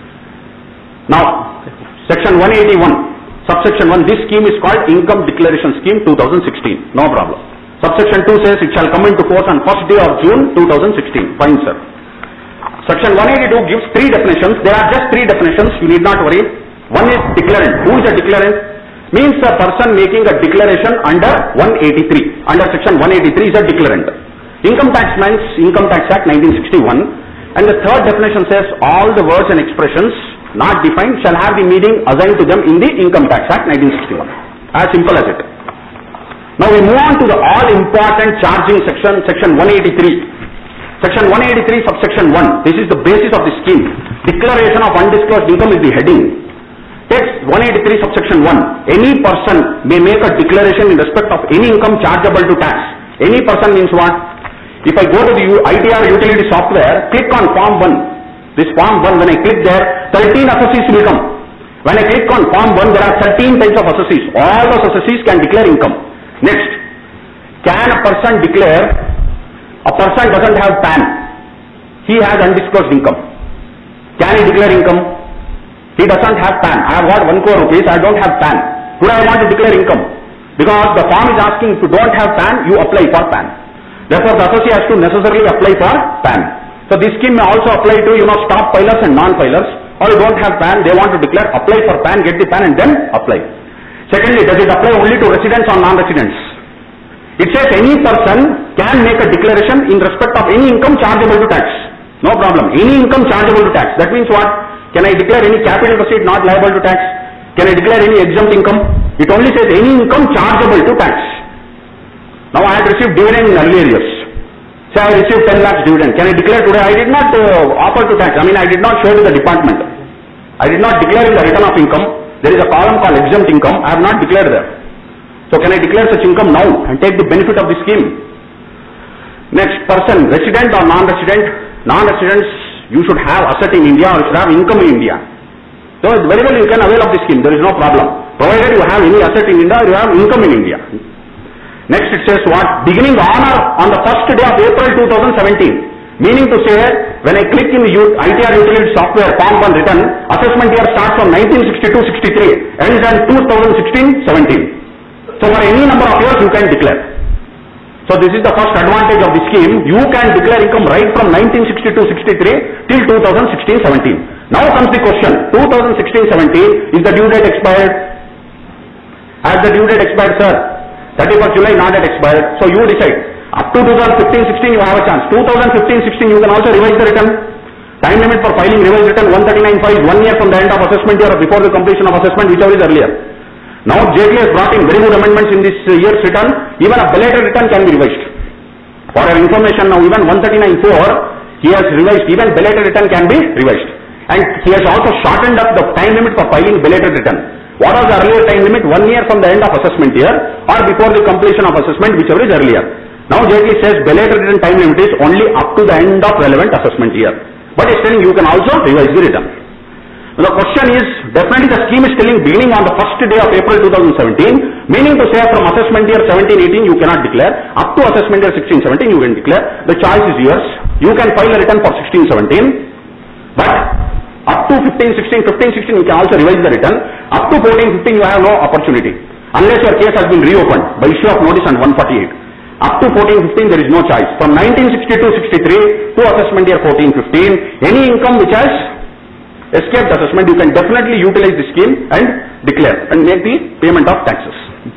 Now, section one eighty-one, subsection one, this scheme is called Income Declaration Scheme two thousand sixteen. No problem. Subsection two says it shall come into force on first day of June two thousand sixteen. Fine, sir. Section one eighty-two gives three definitions. There are just three definitions. You need not worry. One is declarant. Who is a declarant? Means a person making a declaration under one eighty-three. Under section one eighty-three is a declarant. Income tax means Income Tax Act nineteen sixty-one. And the third definition says all the words and expressions not defined shall have the meaning assigned to them in the Income Tax Act nineteen sixty-one. As simple as it. Now we move on to the all important charging section, section one eighty-three. Section one eighty-three subsection one. This is the basis of the scheme. Declaration of undisclosed income is the heading. Text one eighty-three subsection one. Any person may make a declaration in respect of any income chargeable to tax. Any person means what? If I go to the I T R utility software, click on form one. This form one, when I click there, thirteen assessees will come. When I click on form one, there are thirteen types of assessees. All those assessees can declare income. Next, can a person declare? A person doesn't have P A N. He has undisclosed income. Can he declare income? He doesn't have P A N. I have got one crore rupees, I don't have P A N. Today I want to declare income. Because the form is asking if you don't have P A N, you apply for P A N. Therefore, the assessee has to necessarily apply for P A N. So this scheme may also apply to, you know, stop filers and non-filers. Or you don't have P A N, they want to declare, apply for P A N, get the P A N and then apply. Secondly, does it apply only to residents or non-residents? It says any person can make a declaration in respect of any income chargeable to tax. No problem. Any income chargeable to tax. That means what? Can I declare any capital receipt not liable to tax? Can I declare any exempt income? It only says any income chargeable to tax. Now I had received dividend in earlier years. Say I received ten lakhs dividend. Can I declare today? I did not uh, offer to tax. I mean I did not show to the department. I did not declare in the return of income. There is a column called exempt income. I have not declared there. So can I declare such income now and take the benefit of the scheme? Next, person, resident or non-resident? Non-residents, you should have asset in India or you should have income in India. So very well you can avail of the scheme. There is no problem. Provided you have any asset in India or you have income in India. Next it says what? Beginning on or on the first day of April two thousand seventeen. Meaning to say, when I click in the I T R utility software form one return, assessment year starts from nineteen sixty-two sixty-three, ends on two thousand sixteen seventeen. So for any number of years you can declare. So this is the first advantage of the scheme. You can declare income right from nineteen sixty-two sixty-three till two thousand sixteen seventeen. Now comes the question, two thousand sixteen seventeen, is the due date expired? Has the due date expired, sir? thirty-first July not yet expired. So you decide. Up to two thousand fifteen sixteen you have a chance. two thousand fifteen sixteen you can also revise the return. Time limit for filing revised return one thirty-nine five is one year from the end of assessment year or before the completion of assessment, whichever is earlier. Now J P has brought in very good amendments in this year's return. Even a belated return can be revised. For your information now, even one thirty-nine four he has revised, even belated return can be revised. And he has also shortened up the time limit for filing belated return. What was the earlier time limit? One year from the end of assessment year or before the completion of assessment, whichever is earlier. Now J P says belated return time limit is only up to the end of relevant assessment year. But it's telling you can also revise the return. Now the question is, definitely the scheme is telling beginning on the first day of April two thousand seventeen, meaning to say from assessment year seventeen eighteen you cannot declare, up to assessment year sixteen seventeen you can declare. The choice is yours. You can file a return for sixteen seventeen, but up to fifteen sixteen, fifteen sixteen you can also revise the return. Up to fourteen fifteen you have no opportunity, unless your case has been reopened by issue of notice on one forty-eight. Up to fourteen fifteen there is no choice. From nineteen sixty-two sixty-three to assessment year fourteen fifteen, any income which has escaped assessment, you can definitely utilize the scheme and declare and make the payment of taxes.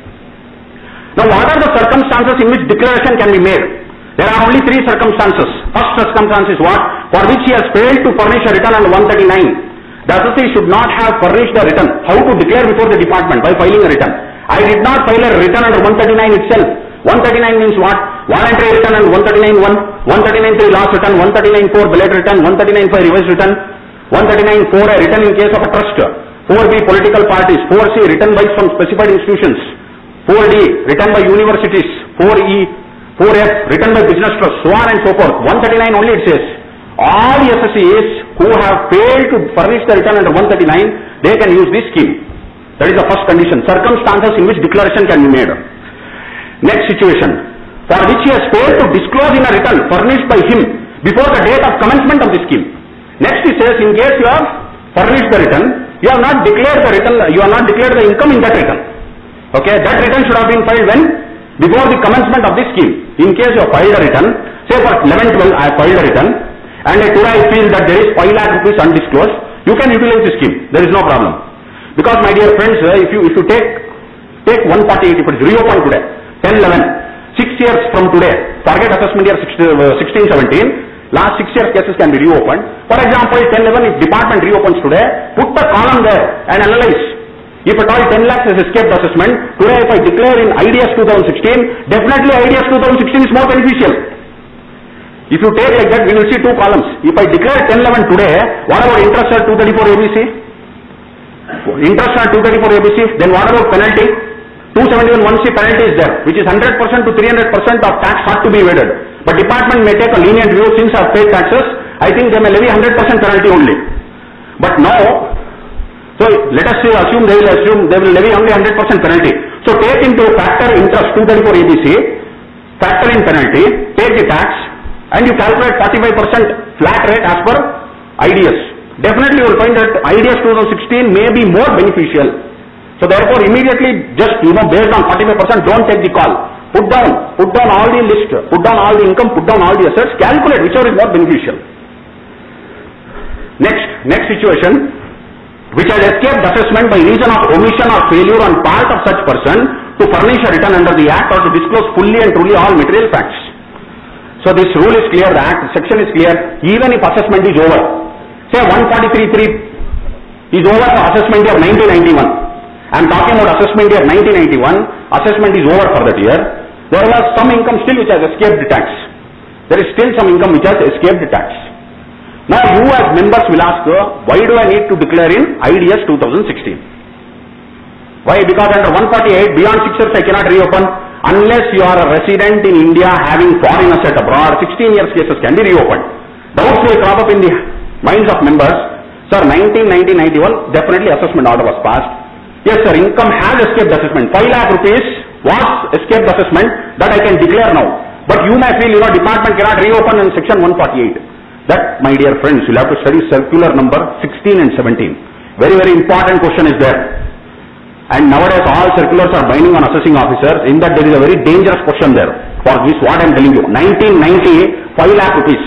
Now what are the circumstances in which declaration can be made? There are only three circumstances. First circumstance is what? For which he has failed to furnish a return under one thirty-nine. The assessee should not have furnished the return. How to declare before the department? By filing a return. I did not file a return under one thirty-nine itself. one thirty-nine means what? Voluntary return under one thirty-nine one, one thirty-nine three last return, one thirty-nine four belated return, one thirty-nine five revised return. one thirty-nine four A written in case of a trust, four B political parties, four C written by some specified institutions, four D written by universities, four E, four F written by business trusts, so on and so forth. one thirty-nine only it says, all the S S Es who have failed to furnish the return under one thirty-nine, they can use this scheme. That is the first condition, circumstances in which declaration can be made. Next situation, for which he has failed to disclose in a return furnished by him before the date of commencement of the scheme. Next he says, in case you have furnished the return, you have not declared the return, you have not declared the income in that return. Okay, that return should have been filed when? Before the commencement of the scheme. In case you have filed a return, say for eleven twelve I have filed a return, and today I feel that there is five lakh rupees undisclosed, you can utilize the scheme, there is no problem. Because my dear friends, uh, if you if you take take one forty-eight, if it is reopened today, ten eleven, six years from today, target assessment year sixteen seventeen, last six years cases can be reopened. For example, ten eleven, if department reopens today, put the column there and analyze. If at all ten lakhs is escaped assessment, today if I declare in I D S twenty sixteen, definitely I D S twenty sixteen is more beneficial. If you take like that, we will see two columns. If I declare ten eleven today, what about interest at two thirty-four A B C? Interest at two thirty-four A B C, then what about penalty? two seventy-one one C penalty is there, which is one hundred percent to three hundred percent of tax had to be evaded. But department may take a lenient view, since I have paid taxes, I think they may levy one hundred percent penalty only. But now, so let us say, assume they will assume they will levy only one hundred percent penalty. So take into factor interest two thirty-four A B C, factor in penalty, take the tax, and you calculate forty-five percent flat rate as per I D S. Definitely you will find that I D S twenty sixteen may be more beneficial. So therefore immediately just, you know, based on forty-five percent, don't take the call. Put down, put down all the list, put down all the income, put down all the assets, calculate whichever is more beneficial. Next, next situation, which has escaped assessment by reason of omission or failure on part of such person to furnish a return under the Act or to disclose fully and truly all material facts. So this rule is clear, the Act section is clear, even if assessment is over. Say one forty-three three is over for assessment year nineteen ninety-one. I am talking about assessment year nineteen ninety-one, assessment is over for that year. There was some income still which has escaped the tax. There is still some income which has escaped the tax. Now you as members will ask, why do I need to declare in I D S twenty sixteen? Why? Because under one forty-eight, beyond six years I cannot reopen unless you are a resident in India having foreign asset abroad. sixteen years cases can be reopened. Doubts will crop up in the minds of members. Sir, nineteen ninety ninety-one, definitely assessment order was passed. Yes sir, income has escaped assessment. five lakh rupees was escaped assessment, that I can declare now. But you may feel, you know, department cannot reopen in section one forty-eight. That, my dear friends, you'll have to study circular number sixteen and seventeen. Very, very important question is there. And nowadays all circulars are binding on assessing officers. In that there is a very dangerous question there. For this, what I am telling you. nineteen ninety, five lakh rupees.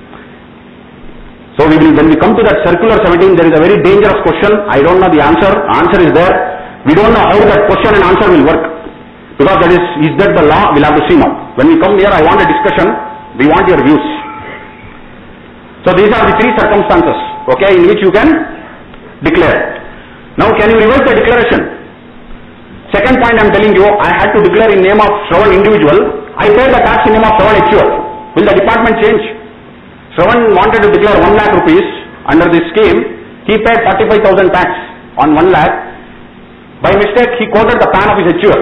So we will, when we come to that circular seventeen, there is a very dangerous question. I don't know the answer. Answer is there. We don't know how that question and answer will work. Because that is, is that the law? We'll have to see now. When we come here, I want a discussion. We want your views. So these are the three circumstances, okay, in which you can declare. Now can you revise the declaration? Second point I am telling you, I had to declare in name of Shravan individual. I paid the tax in name of Shravan H U F. Will the department change? Shravan wanted to declare one lakh rupees under this scheme. He paid forty-five thousand tax on one lakh. By mistake, he quoted the P A N of his H U F.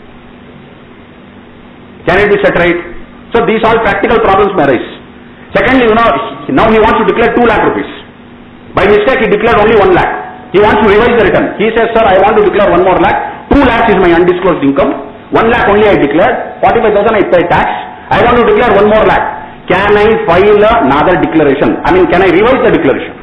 Can it be set right? So these all practical problems may arise. Secondly, you know, now he wants to declare two lakh rupees. By mistake, he declared only one lakh. He wants to revise the return. He says, sir, I want to declare one more lakh. two lakhs is my undisclosed income. one lakh only I declared. forty-five thousand I paid tax. I want to declare one more lakh. Can I file another declaration? I mean, can I revise the declaration?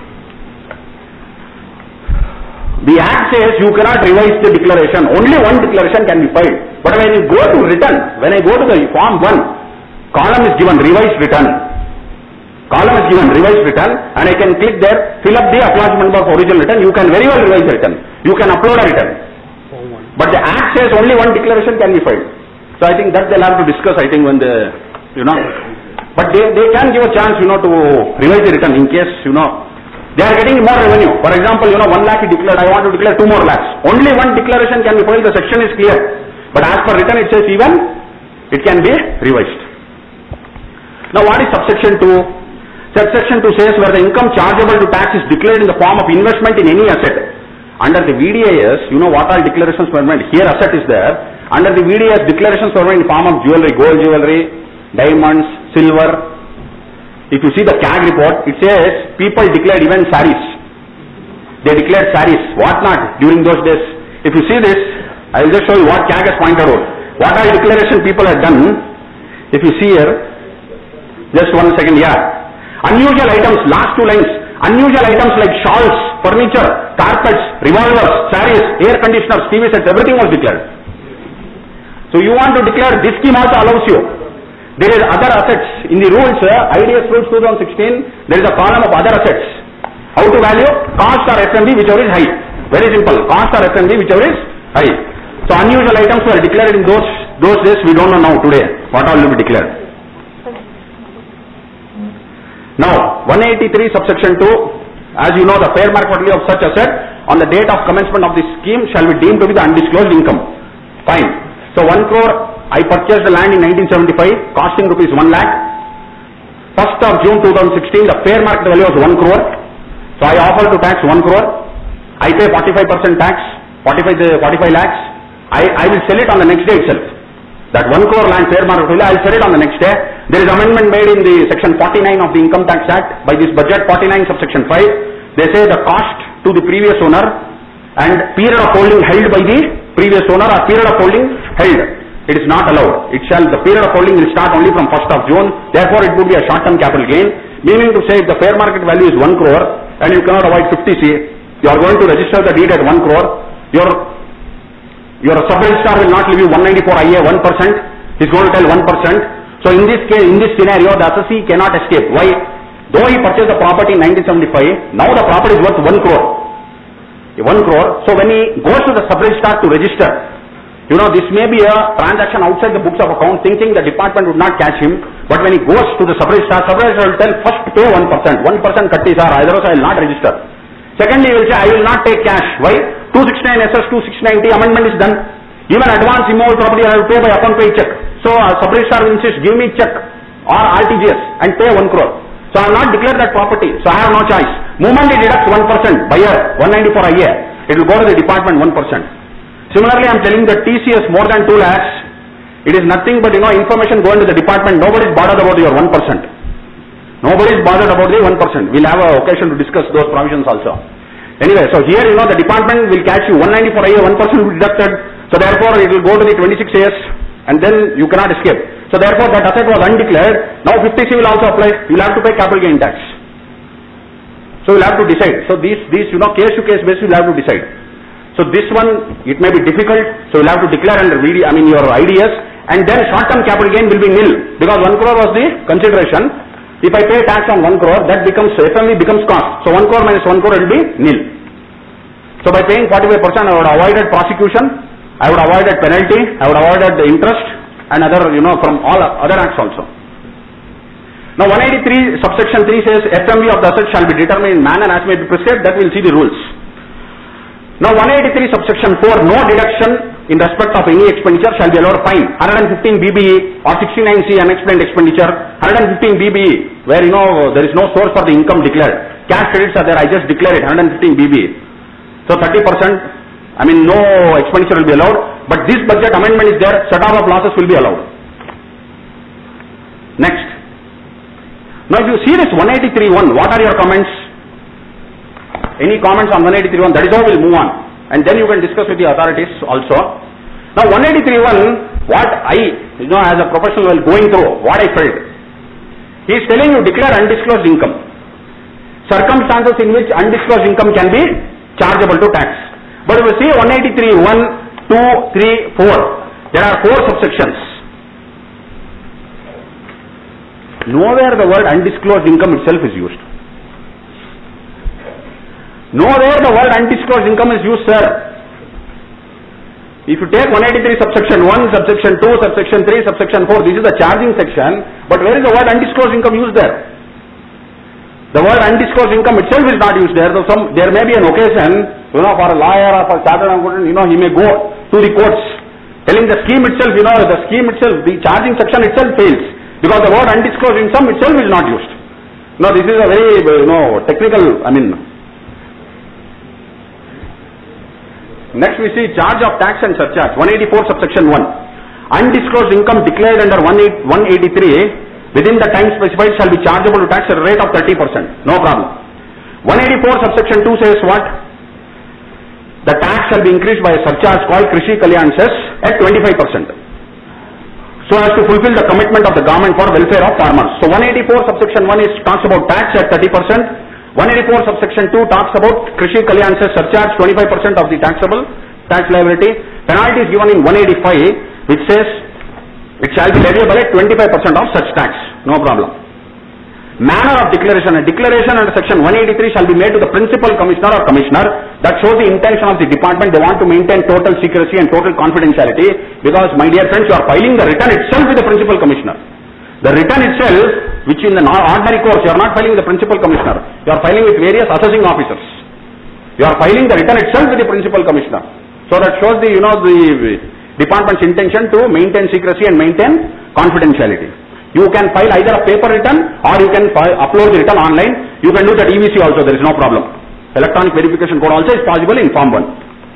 The Act says you cannot revise the declaration. Only one declaration can be filed. But when you go to return, when I go to the form one, column is given revised return. Column is given revised return, and I can click there, fill up the acknowledgement of original return. You can very well revise the return. You can upload a return. But the Act says only one declaration can be filed. So I think that they'll have to discuss, I think, when the, you know, but they, they can give a chance, you know, to revise the return in case, you know, they are getting more revenue. For example, you know, one lakh he declared, I want to declare two more lakhs. Only one declaration can be filed, the section is clear. But as per return it says even, it can be revised. Now what is subsection two? Subsection two says where the income chargeable to tax is declared in the form of investment in any asset. Under the V D I S, you know what all declarations were made. Here asset is there. Under the V D I S, declarations were made in form of jewelry, gold jewelry, diamonds, silver. If you see the C A G report, it says people declared even saris. They declared saris, what not during those days. If you see this, I will just show you what C A G has pointed out. What all declaration people have done. If you see here, just one second, yeah. Unusual items, last two lines. Unusual items like shawls, furniture, carpets, revolvers, saris, air conditioners, T V sets, everything was declared. So you want to declare, this scheme also allows you. There is other assets. In the rules, uh, I D S rules twenty sixteen, there is a column of other assets. How to value? Cost or F M V, whichever is high. Very simple. Cost or F M V, whichever is high. So unusual items were declared in those, those days. We don't know now today what all will be declared. Now, one eighty-three subsection two, as you know, the fair market value of such asset on the date of commencement of this scheme shall be deemed to be the undisclosed income. Fine. So one crore, I purchased the land in nineteen seventy-five, costing rupees one lakh. First of June two thousand sixteen, the fair market value was one crore. So I offer to tax one crore. I pay forty-five percent tax, forty-five, forty-five lakhs. I, I will sell it on the next day itself. That one crore land fair market value, I will sell it on the next day. There is amendment made in the section forty-nine of the Income Tax Act by this budget, forty-nine subsection five. They say the cost to the previous owner and period of holding held by the previous owner or period of holding held. It is not allowed. It shall, the period of holding will start only from first of June. Therefore, it would be a short-term capital gain. Meaning to say, if the fair market value is one crore and you cannot avoid fifty C, you are going to register the deed at one crore. Your your sub-registrar will not give you one ninety-four I A one percent. He is going to tell one percent. So in this case, in this scenario, the assessee cannot escape. Why? Though he purchased the property in nineteen seventy-five, now the property is worth one crore. one crore. So when he goes to the sub-registrar to register, you know, this may be a transaction outside the books of account, thinking the department would not catch him. But when he goes to the sub-registrar, sub-registrar will tell, first pay one percent. one percent cut is our, otherwise I will not register. Secondly, he will say, I will not take cash. Why? two sixty-nine S S, two sixty-nine T amendment is done. Even advance immovable property I will pay by account pay check. So uh, sub-registrar will insist, give me check or R T G S and pay one crore. So I have not declared that property. So I have no choice. Moment it deducts one percent, buyer, one ninety-four I A, it will go to the department one percent. Similarly, I am telling that T C S more than two lakhs, it is nothing but, you know, information going to the department. Nobody is bothered about your one percent. Nobody is bothered about the one percent. We will have an occasion to discuss those provisions also. Anyway, so here, you know, the department will catch you one ninety-four I A, one percent will be deducted. So therefore, it will go to the twenty-six A S and then you cannot escape. So therefore, that asset was undeclared. Now fifty C will also apply. You will have to pay capital gain tax. So you will have to decide. So these, these, you know, case to case basis, you will have to decide. So this one, it may be difficult. So you will have to declare under V D, I mean your I D S, and then short-term capital gain will be nil because one crore was the consideration. If I pay tax on one crore, that becomes, F M V becomes cost. So one crore minus one crore will be nil. So by paying forty-five percent, I would have avoided prosecution, I would have avoided penalty, I would have avoided the interest and other, you know, from all other acts also. Now one eighty-three subsection three says F M V of the asset shall be determined in manner as may be prescribed. That we will see the rules. Now one eighty-three subsection four, no deduction in respect of any expenditure shall be allowed fine. one hundred fifteen B B E or sixty-nine C unexplained expenditure, one hundred fifteen B B E where, you know, there is no source for the income declared. Cash credits are there, I just declare it, one hundred fifteen B B E. So thirty percent, I mean no expenditure will be allowed, but this budget amendment is there, set off of losses will be allowed. Next. Now if you see this one eighty-three one, what are your comments? Any comments on one eighty-three one? That is how we will move on. And then you can discuss with the authorities also. Now one eighty-three one, what I, you know, as a professional while going through, what I felt. He is telling you declare undisclosed income. Circumstances in which undisclosed income can be chargeable to tax. But if you see one eighty-three one, two, three, four, there are four subsections. Nowhere the word undisclosed income itself is used. Nowhere the word undisclosed income is used, sir. If you take one eighty-three subsection one, subsection two, subsection three, subsection four, this is the charging section, but where is the word undisclosed income used there? The word undisclosed income itself is not used there. So some, there may be an occasion, you know, for a lawyer or for a chartered accountant, you know, he may go to the courts telling the scheme itself, you know, the scheme itself, the charging section itself fails because the word undisclosed income itself is not used. No, this is a very, you know, technical, I mean. Next we see charge of tax and surcharge, one eighty-four subsection one. Undisclosed income declared under one eighty-three within the time specified shall be chargeable to tax at a rate of thirty percent. No problem. one eighty-four subsection two says what? The tax shall be increased by a surcharge called Krishi Kalyan cess at twenty-five percent. So as to fulfill the commitment of the government for welfare of farmers. So one eighty-four subsection one is talks about tax at thirty percent. one eighty-four subsection two talks about Krishi Kalyan cess surcharge twenty-five percent of the taxable tax liability. Penalty is given in one eighty-five which says it shall be leviable at twenty-five percent of such tax. No problem. Manner of declaration. A declaration under section one eighty-three shall be made to the principal commissioner or commissioner. That shows the intention of the department. They want to maintain total secrecy and total confidentiality because, my dear friends, you are filing the return itself with the principal commissioner. The return itself, which in the ordinary course you are not filing with the principal commissioner, you are filing with various assessing officers. You are filing the return itself with the principal commissioner. So that shows the, you know, the department's intention to maintain secrecy and maintain confidentiality. You can file either a paper return or you can file, upload the return online. You can do that E V C also, there is no problem. Electronic verification code also is possible in Form one.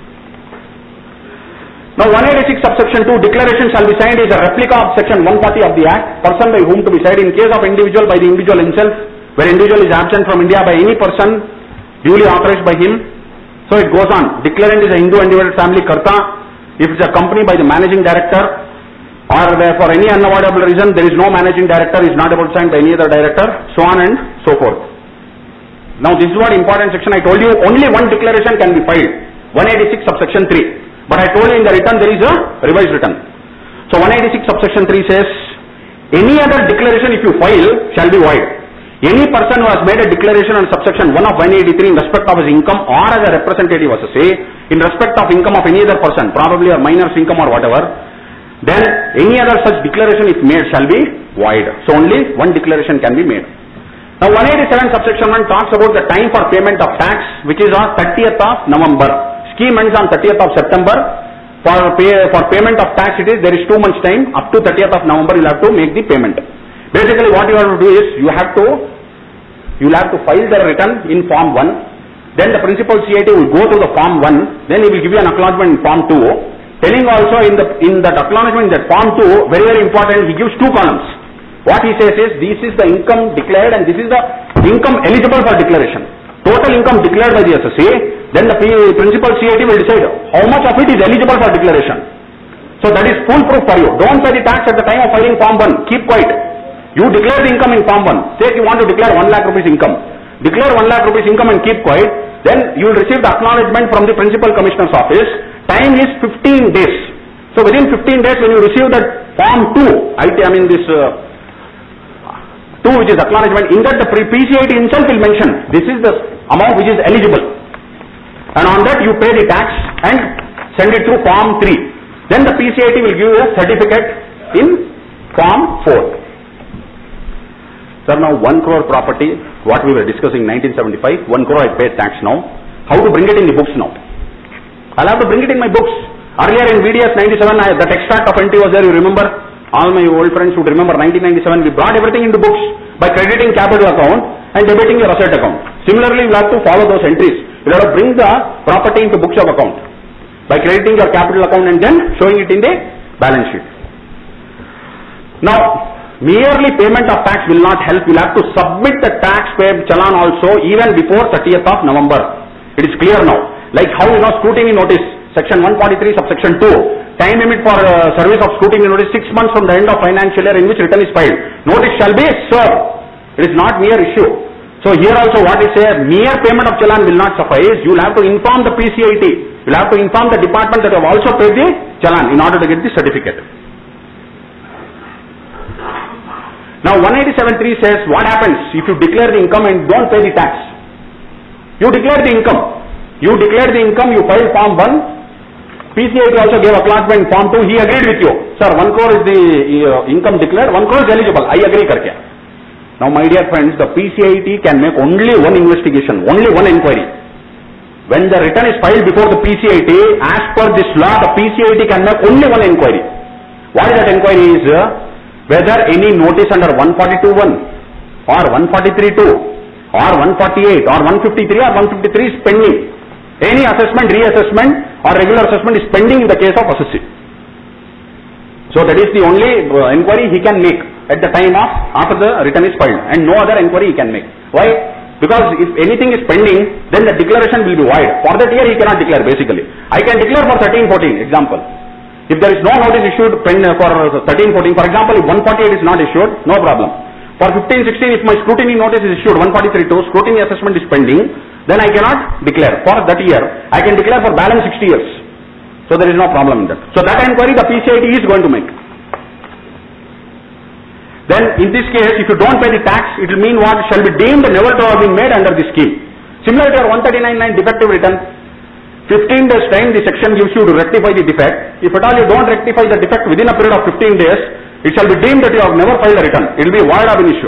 Now one eighty-six subsection two, declaration shall be signed is a replica of section one forty of the Act, person by whom to be signed in case of individual by the individual himself, where individual is absent from India by any person duly authorized by him. So it goes on. Declarant is a Hindu undivided family Karta. If it's a company by the managing director, or where for any unavoidable reason there is no managing director, is not able to sign by any other director, so on and so forth. Now this is what important section I told you, only one declaration can be filed, one eighty-six subsection three. But I told you in the return there is a revised return. So one eighty-six subsection three says, any other declaration if you file shall be void. Any person who has made a declaration on subsection one of one eighty-three in respect of his income or as a representative as a say, in respect of income of any other person, probably a minor's income or whatever, then any other such declaration if made shall be void. So only one declaration can be made. Now one eighty-seven subsection one talks about the time for payment of tax, which is on thirtieth of November. Scheme ends on thirtieth of September. For pay, for payment of tax it is, there is two months time, up to thirtieth of November you have to make the payment. Basically what you have to do is, you have to, you will have to file the return in Form one, then the principal C A T will go to the Form one, then he will give you an acknowledgement in Form two, telling also in the in that acknowledgement in that Form two, very very important, he gives two columns. What he says is, this is the income declared and this is the income eligible for declaration. Total income declared by the S S A, then the principal C A T will decide how much of it is eligible for declaration. So that is foolproof for you. Don't pay the tax at the time of filing Form one. Keep quiet. You declare the income in Form one. Say if you want to declare one lakh rupees income. Declare one lakh rupees income and keep quiet. Then you will receive the acknowledgement from the principal commissioner's office. Time is fifteen days. So within fifteen days when you receive that Form two, I mean this uh, two which is acknowledgement, in that the P C I T himself will mention this is the amount which is eligible, and on that you pay the tax and send it through Form three. Then the P C I T will give you a certificate in Form four. Sir, now one crore property, what we were discussing in nineteen seventy-five, one crore I paid tax now. How to bring it in the books now? I'll have to bring it in my books. Earlier in V D S ninety-seven, I, that extract of entry was there, you remember? All my old friends would remember nineteen ninety-seven, we brought everything into books by crediting capital account and debiting your asset account. Similarly, you have to follow those entries. You have to bring the property into books of account by crediting your capital account and then showing it in the balance sheet. Now, merely payment of tax will not help. You will have to submit the tax pay challan also even before thirtieth of November. It is clear now. Like how, you know, scrutiny notice, section one forty-three subsection two, time limit for uh, service of scrutiny notice six months from the end of financial year in which return is filed. Notice shall be served. It is not mere issue. So here also what is say, mere payment of challan will not suffice. You will have to inform the P C I T. You will have to inform the department that you have also paid the challan in order to get the certificate. Now one eighty-seven three says, what happens if you declare the income and don't pay the tax? You declare the income. You declare the income, you file Form one. P C I T also gave acknowledgement in Form two. He agreed with you. Sir, one crore is the uh, income declared, one crore is eligible. I agree karke. Now my dear friends, the P C I T can make only one investigation, only one inquiry. When the return is filed before the P C I T, as per this law, the P C I T can make only one inquiry. What is that inquiry is? Uh, whether any notice under one forty-two one or one forty-three two or one forty-eight or one fifty-three or one fifty-three is pending. Any assessment, reassessment or regular assessment is pending in the case of assessee. So that is the only uh, inquiry he can make at the time of after the return is filed, and no other inquiry he can make. Why? Because if anything is pending, then the declaration will be void. For that year he cannot declare basically. I can declare for thirteen fourteen, example. If there is no notice issued pen for thirteen fourteen, for example, if one forty-eight is not issued, no problem. For fifteen sixteen, if my scrutiny notice is issued, one forty-three two, scrutiny assessment is pending, then I cannot declare for that year. I can declare for balance sixty years. So there is no problem in that. So that inquiry the P C I T is going to make. Then in this case, if you don't pay the tax, it will mean what? Shall be deemed never to have been made under this scheme. Similar to your one thirty-nine nine defective return, fifteen days time the section gives you to rectify the defect. If at all you don't rectify the defect within a period of fifteen days, it shall be deemed that you have never filed a return. It will be void ab initio.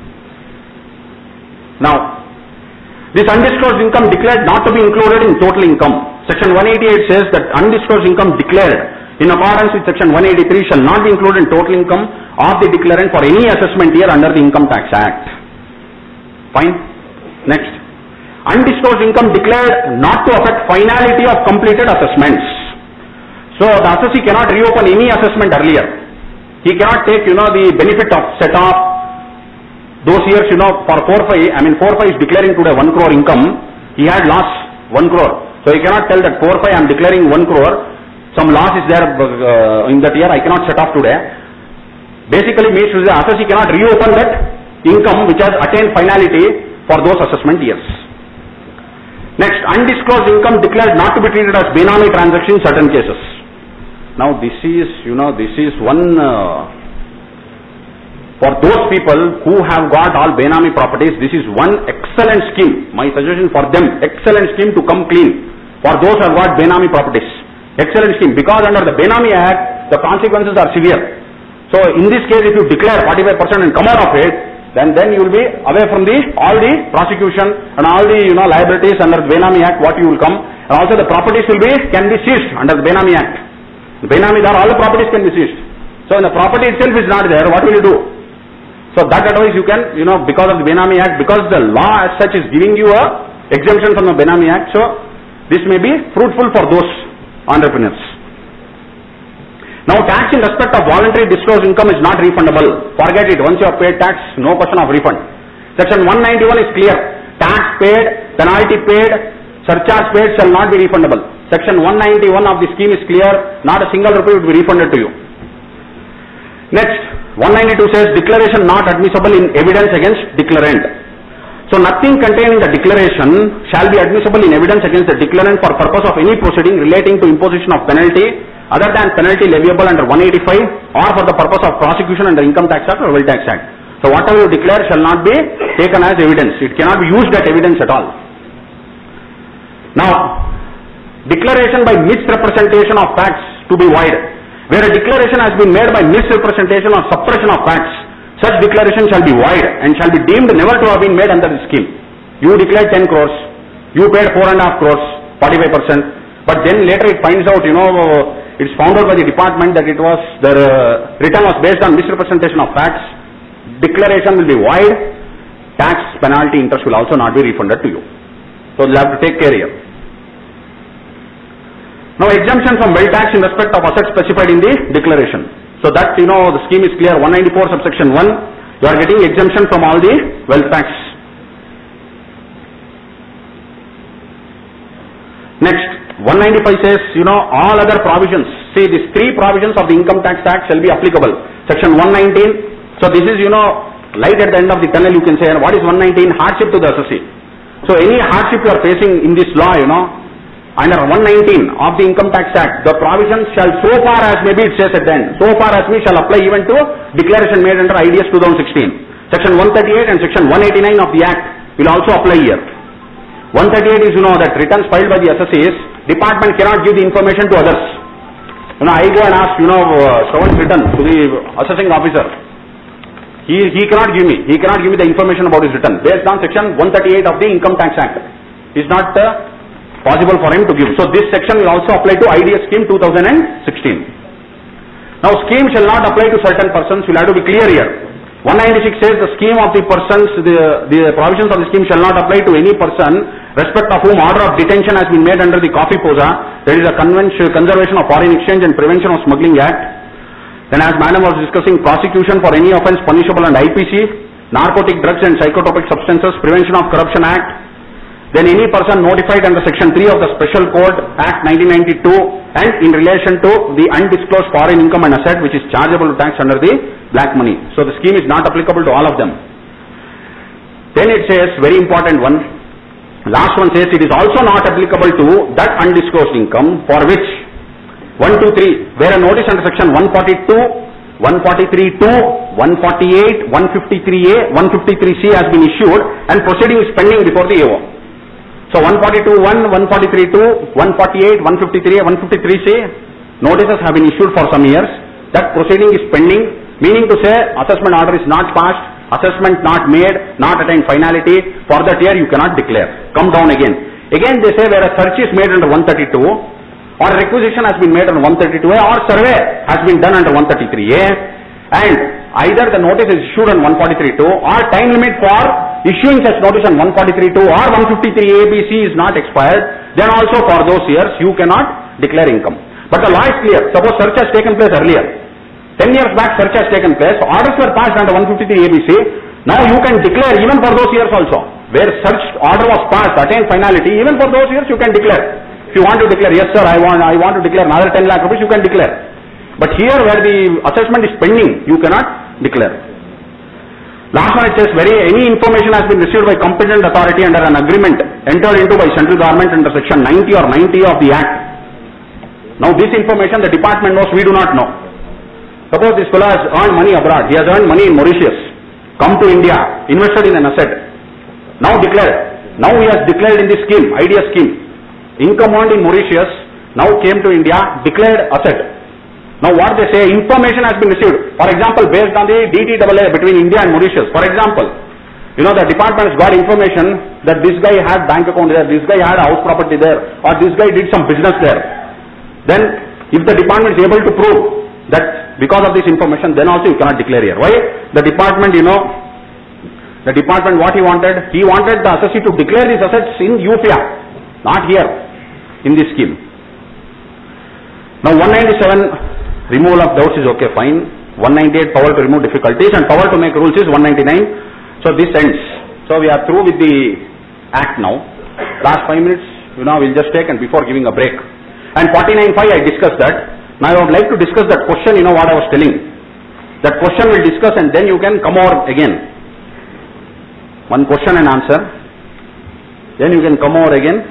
Now, this undisclosed income declared not to be included in total income. Section one eighty-eight says that undisclosed income declared in accordance with section one eighty-three shall not be included in total income of the declarant for any assessment year under the Income Tax Act. Fine. Next. Undisclosed income declared not to affect finality of completed assessments. So the assessee cannot reopen any assessment earlier. He cannot take, you know, the benefit of set off those years, you know, for four five, I mean four five is declaring today one crore income, he had lost one crore. So he cannot tell that four five I am declaring one crore, some loss is there uh, in that year, I cannot set off today. Basically means the assessee cannot reopen that income which has attained finality for those assessment years. Next, undisclosed income declared not to be treated as Benami transaction in certain cases. Now this is, you know, this is one uh, for those people who have got all Benami properties, this is one excellent scheme. My suggestion for them, excellent scheme to come clean for those who have got Benami properties. Excellent scheme, because under the Benami Act, the consequences are severe. So in this case, if you declare forty-five percent and come out of it, then then you will be away from the all the prosecution and all the, you know, liabilities under the Benami Act. What you will come, and also the properties will be can be seized under the Benami Act. The Benami, all the properties can be seized. So when the property itself is not there, what will you do? So that advice you can, you know, because of the Benami Act, because the law as such is giving you a exemption from the Benami Act. So this may be fruitful for those entrepreneurs. Now tax in respect of voluntary disclosed income is not refundable. Forget it. Once you have paid tax, no question of refund. Section one ninety-one is clear. Tax paid, penalty paid, surcharge paid shall not be refundable. Section one ninety-one of the scheme is clear. Not a single rupee would be refunded to you. Next, one ninety-two says declaration not admissible in evidence against declarant. So nothing contained in the declaration shall be admissible in evidence against the declarant for purpose of any proceeding relating to imposition of penalty other than penalty leviable under one eighty-five or for the purpose of prosecution under Income Tax Act or Wealth Tax Act. So whatever you declare shall not be taken as evidence. It cannot be used as evidence at all. Now, declaration by misrepresentation of facts to be void. Where a declaration has been made by misrepresentation or suppression of facts, such declaration shall be void and shall be deemed never to have been made under the scheme. You declared ten crores, you paid four and a half crores, forty-five percent, but then later it finds out, you know, it's found out by the department that it was, the uh, return was based on misrepresentation of facts. Declaration will be void, tax, penalty, interest will also not be refunded to you. So you'll have to take care here. Now exemption from wealth tax in respect of assets specified in the declaration. So that, you know, the scheme is clear. one ninety-four subsection one, you are getting exemption from all the wealth tax. Next, one ninety-five says, you know, all other provisions. See, these three provisions of the Income Tax Act shall be applicable. Section one nineteen, so this is, you know, light at the end of the tunnel, you can say. And what is one nineteen? Hardship to the assessee. So any hardship you are facing in this law, you know, under one nineteen of the Income Tax Act, the provisions shall so far as, maybe it says at the end, so far as we shall apply even to declaration made under I D S two thousand sixteen. Section one thirty-eight and section one eighty-nine of the Act will also apply here. one thirty-eight is, you know, that returns filed by the assessees, department cannot give the information to others. You know, I go and ask, you know, uh, someone's return to the assessing officer. He, he cannot give me, he cannot give me the information about his return based on section one thirty-eight of the Income Tax Act. It's not uh, possible for him to give. So this section will also apply to I D S scheme two thousand sixteen. Now scheme shall not apply to certain persons, you'll have to be clear here. one ninety-six says the scheme of the persons, the, the provisions of the scheme shall not apply to any person respect of whom order of detention has been made under the Coffee Posa, that is a convention, Conservation of Foreign Exchange and Prevention of Smuggling Act. Then as Madam was discussing, prosecution for any offence punishable under I P C, Narcotic Drugs and Psychotropic Substances Prevention of Corruption Act. Then any person notified under Section three of the Special Code Act nineteen ninety-two and in relation to the undisclosed foreign income and asset which is chargeable to tax under the black money. So the scheme is not applicable to all of them. Then it says, very important one, last one says it is also not applicable to that undisclosed income for which one, two, three, where a notice under Section one forty-two, one forty-three two, one forty-eight, one fifty-three A, one fifty-three C has been issued and proceeding is pending before the A O. So one forty-two one, one forty-three two, one forty-eight, one fifty-three A, one fifty-three C, notices have been issued for some years. That proceeding is pending, meaning to say assessment order is not passed, assessment not made, not attained finality. For that year you cannot declare. Come down again. Again they say where a search is made under one thirty-two, or requisition has been made under one thirty-two A, or survey has been done under one thirty-three A, and either the notice is issued on one forty-three two or time limit for issuing such notice on one forty-three two or one fifty-three A B C is not expired, then also for those years you cannot declare income. But the law is clear. Suppose search has taken place earlier. ten years back search has taken place, orders were passed under one fifty-three A B C, now you can declare even for those years also. Where search order was passed, attained finality, even for those years you can declare. If you want to declare, yes sir, I want, I want to declare another ten lakh rupees, you can declare. But here where the assessment is pending, you cannot declare. Last one it says, very, any information has been received by competent authority under an agreement entered into by central government under section ninety or ninety of the act. Now this information the department knows, we do not know. Suppose this fellow has earned money abroad, he has earned money in Mauritius, come to India, invested in an asset, now declared. Now he has declared in this scheme, idea scheme. Income earned in Mauritius, now came to India, declared asset. Now what they say, information has been received. For example, based on the D T A A between India and Mauritius. For example, you know the department has got information that this guy had bank account there, this guy had a house property there, or this guy did some business there. Then if the department is able to prove that because of this information, then also you cannot declare here. Why? The department, you know, the department what he wanted, he wanted the assessee to declare these assets in U P I, not here in this scheme. Now one ninety-seven, removal of doubts is okay, fine. one ninety-eight, power to remove difficulties, and power to make rules is one ninety-nine. So this ends. So we are through with the act now. Last five minutes, you know, we'll just take and before giving a break. And forty-nine point five I discussed that. Now I would like to discuss that question, you know what I was telling. That question we'll discuss and then you can come over again. One question and answer. Then you can come over again.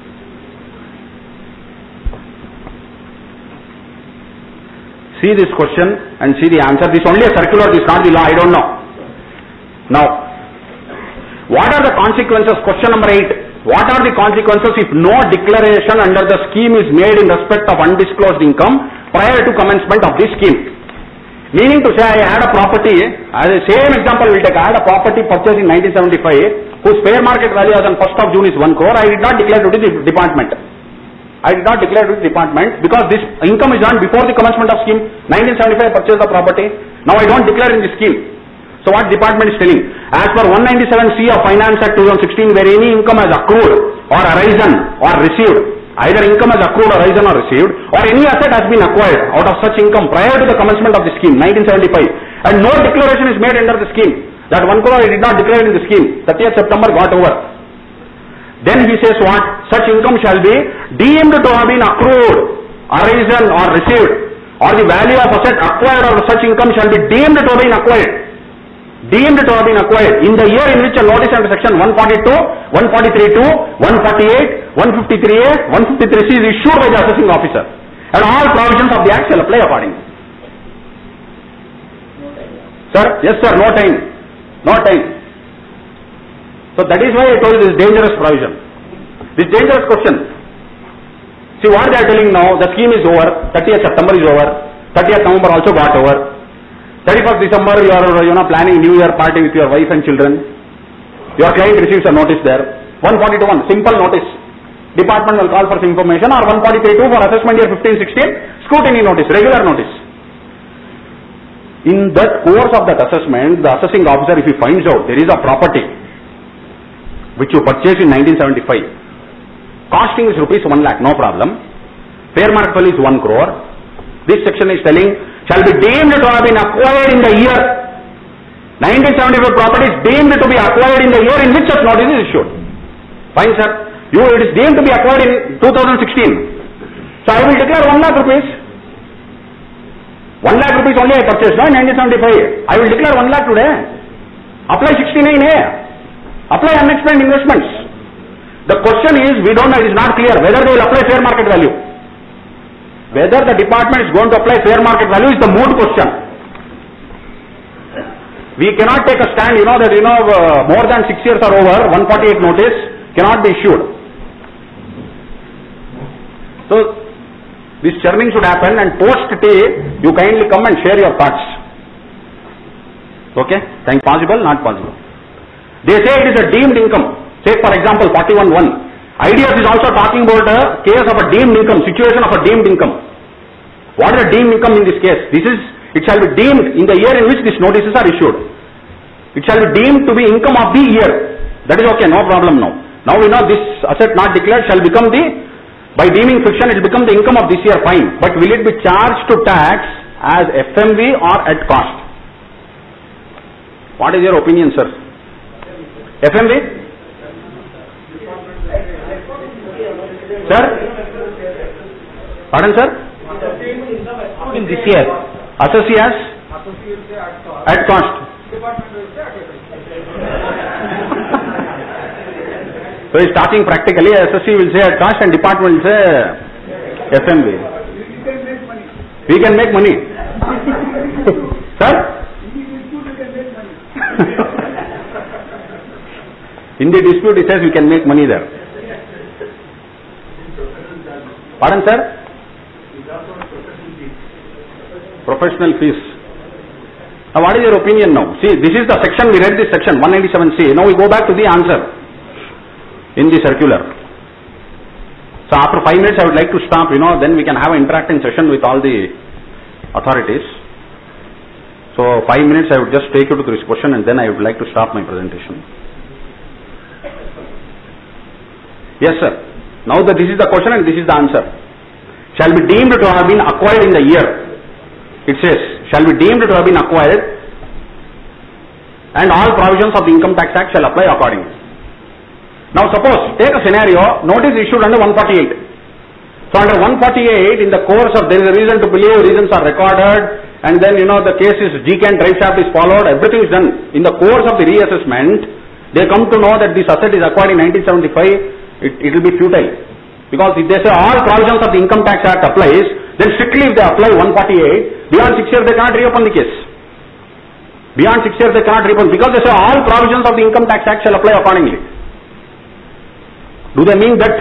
See this question and see the answer. This is only a circular, this is not the law, I don't know. Now, what are the consequences? Question number eight. What are the consequences if no declaration under the scheme is made in respect of undisclosed income prior to commencement of this scheme? Meaning to say, I had a property, as a same example we will take, I had a property purchased in nineteen seventy-five whose fair market value as on first of June is one crore. I did not declare to the department. I did not declare to the department because this income is earned before the commencement of scheme. nineteen seventy-five I purchased the property. Now I don't declare in the scheme. So what department is telling? As per one ninety-seven C of Finance Act twenty sixteen, where any income has accrued or arisen or received, either income has accrued or arisen or received, or any asset has been acquired out of such income prior to the commencement of the scheme, nineteen seventy-five, and no declaration is made under the scheme, that one crore I did not declare in the scheme, thirtieth September got over. Then he says what? Such income shall be deemed to have been accrued, arisen or received, or the value of asset acquired or such income shall be deemed to have been acquired. Deemed to have been acquired in the year in which a notice under section one forty-two, one forty-three two, one forty-eight, one fifty-three A, one fifty-three C is issued by the assessing officer, and all provisions of the act shall apply accordingly. Sir? Yes sir, no time. No time. So that is why I told you this dangerous provision. This dangerous question. See what they are telling now, the scheme is over, thirtieth September is over, thirtieth November also got over, thirty-first December you are you know, planning New Year party with your wife and children. Your client receives a notice there. one forty-two one, simple notice. Department will call for some information, or one forty-three two for assessment year fifteen sixteen, scrutiny notice, regular notice. In that course of that assessment, the assessing officer, if he finds out there is a property which you purchased in nineteen seventy-five, costing is rupees one lakh, no problem. Fair market value is one crore. This section is telling, shall be deemed to have been acquired in the year. nineteen seventy-five property is deemed to be acquired in the year in which such notice is issued. Fine, sir. You, it is deemed to be acquired in two thousand sixteen. So I will declare one lakh rupees. one lakh rupees only I purchased, no, in nineteen seventy-five. I will declare one lakh today. Apply sixty-nine A. Apply unexplained investments. The question is, we don't know, it is not clear whether they will apply fair market value. Whether the department is going to apply fair market value is the moot question. We cannot take a stand, you know, that, you know, uh, more than six years are over, one forty-eight notice cannot be issued. So, this churning should happen, and post T, you kindly come and share your thoughts. Okay? Think possible? Not possible. They say it is a deemed income. Say for example, forty-one one. Ideas is also talking about a case of a deemed income, situation of a deemed income. What is a deemed income in this case? This is, it shall be deemed in the year in which these notices are issued. It shall be deemed to be income of the year. That is okay, no problem now. Now we know this asset not declared shall become the, by deeming fiction it will become the income of this year, fine. But will it be charged to tax as F M V or at cost? What is your opinion, sir? F M V? Sir? Pardon, sir? In this year. Assessee as? At cost. So he is talking practically, assessee will say at cost and department will say F M V. We can make money. Sir? In the dispute it says we can make money there. Pardon, sir? Professional fees. Now what is your opinion now? See, this is the section, we read this section, one ninety-seven C. Now we go back to the answer in the circular. So after five minutes I would like to stop, you know, then we can have an interacting session with all the authorities. So five minutes I would just take you to this question and then I would like to stop my presentation. Yes, sir. Now that this is the question and this is the answer. Shall be deemed to have been acquired in the year. It says, shall be deemed to have been acquired and all provisions of the Income Tax Act shall apply accordingly. Now suppose, take a scenario, notice issued under one forty-eight. So under one forty-eight, in the course of, there is a reason to believe, reasons are recorded, and then, you know, the case is, G C A N drive shaft is followed, everything is done. In the course of the reassessment, they come to know that this asset is acquired in nineteen seventy-five, it, it will be futile. Because if they say all provisions of the Income Tax Act applies, then strictly if they apply one forty-eight, beyond six years they cannot reopen the case. Beyond six years they cannot reopen, because they say all provisions of the Income Tax Act shall apply accordingly. Do they mean that?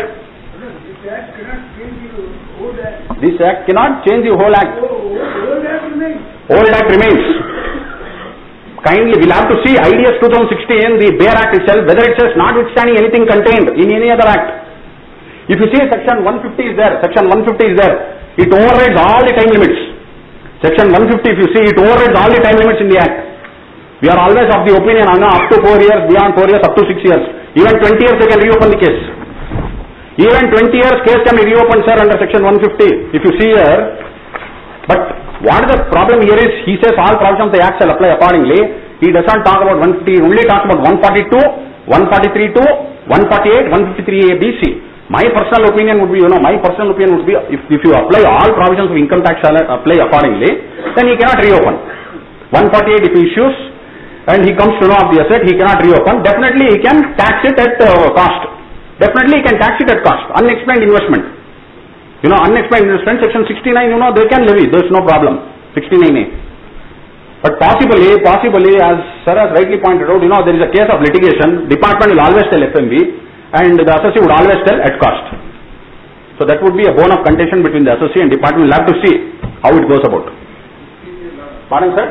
This act cannot change the whole act. Old act remains. Kindly, we'll have to see I D S twenty sixteen, the Bear Act itself, whether it says notwithstanding anything contained in any other act. If you see section one fifty is there, section one fifty is there, it overrides all the time limits. Section one fifty, if you see, it overrides all the time limits in the act. We are always of the opinion, up to four years, beyond four years, up to six years. Even twenty years they can reopen the case. Even twenty years case can be reopened, sir, under section one fifty. If you see here, but what the problem here is, he says all provisions of the act shall apply accordingly. He does not talk about one fifty, he only talks about one forty-two, one forty-three two, one forty-eight, one fifty-three A, B, C. My personal opinion would be, you know, my personal opinion would be, if, if you apply all provisions of income tax shall apply accordingly, then he cannot reopen. one forty-eight if he issues, and he comes to know of the asset, he cannot reopen. Definitely he can tax it at uh, cost. Definitely he can tax it at cost. Unexplained investment. You know, unexplained investment, section sixty-nine, you know, they can levy, there is no problem. sixty-nine A. But possibly, possibly, as sir has rightly pointed out, you know, there is a case of litigation, department will always tell F M V, and the associate would always tell at cost. So that would be a bone of contention between the associate and department. We'll have to see how it goes about. Pardon, sir?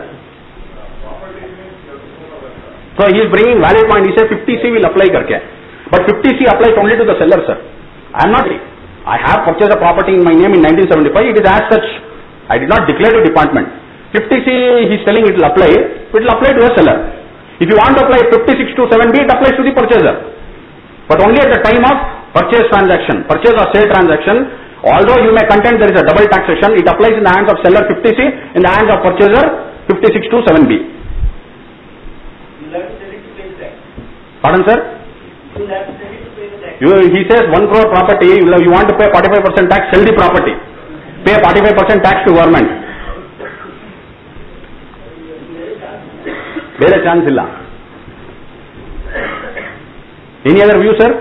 So he is bringing valid point. He says fifty C will apply karke. But fifty C applies only to the seller, sir. I am not, I have purchased a property in my name in nineteen seventy-five. It is as such. I did not declare to department. fifty C he is telling it will apply, it will apply to a seller. If you want to apply fifty-six to seven B, it applies to the purchaser. But only at the time of purchase transaction, purchase or sale transaction, although you may contend there is a double taxation, it applies in the hands of seller fifty C, in the hands of purchaser fifty-six to seven B. Pardon, sir? You, he says one crore property, you, you want to pay forty-five percent tax, sell the property. Pay forty-five percent tax to government. There is chance illa. Any other view, sir?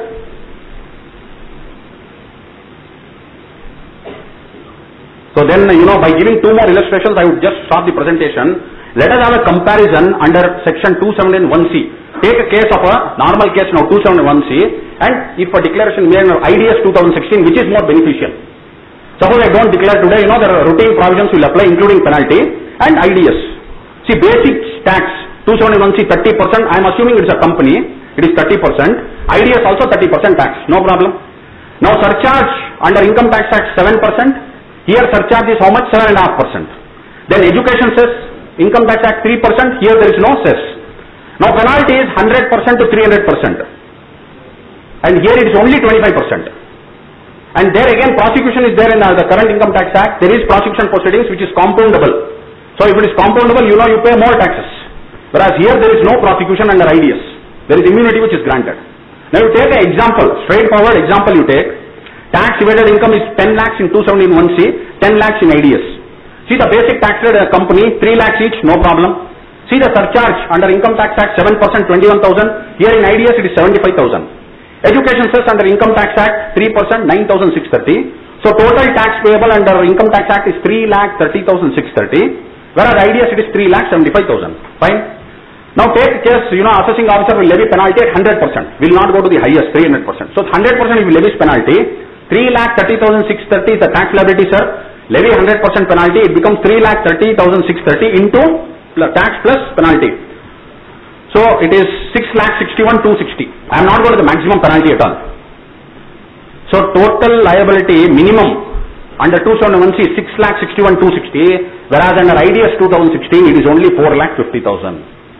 So then, you know, by giving two more illustrations, I would just stop the presentation. Let us have a comparison under section two seventy-one C. Take a case of a normal case now, two seventy-one C, and if a declaration made in I D S twenty sixteen, which is more beneficial? Suppose I don't declare today, you know, there are routine provisions will apply, including penalty and I D S. See, basic tax, two seventy-one C, thirty percent, I am assuming it is a company, it is thirty percent, I D S also thirty percent tax, no problem. Now surcharge under income tax act seven percent, here surcharge is how much? seven point five percent. Then education cess, income tax act three percent, here there is no cess. Now penalty is one hundred percent to three hundred percent, and here it is only twenty-five percent. And there again prosecution is there in uh, the current income tax act, there is prosecution proceedings which is compoundable. So if it is compoundable, you know you pay more taxes. Whereas here there is no prosecution under I D S. There is immunity which is granted. Now you take an example, straightforward example you take. Tax evaded income is ten lakhs in two seventy-one C, ten lakhs in I D S. See the basic tax rate in a company, three lakhs each, no problem. See the surcharge under income tax act seven percent, twenty-one thousand. Here in I D S it is seventy-five thousand. Education cess under income tax act three percent, nine thousand six hundred thirty. So total tax payable under income tax act is three lakh thirty thousand six hundred thirty. Whereas I D S it is three lakh seventy-five thousand. Fine. Now take case, you know, assessing officer will levy penalty at one hundred percent. Will not go to the highest, three hundred percent. So one hundred percent if he levies penalty, three lakh thirty thousand six hundred thirty is the tax liability, sir. Levy one hundred percent penalty, it becomes three lakh thirty thousand six hundred thirty into tax plus penalty. So it is six lakh sixty-one thousand two hundred sixty. I am not going to the maximum penalty at all. So total liability minimum under two seventy-one C is six lakh sixty-one thousand two hundred sixty, whereas under I D S twenty sixteen it is only four lakh fifty thousand.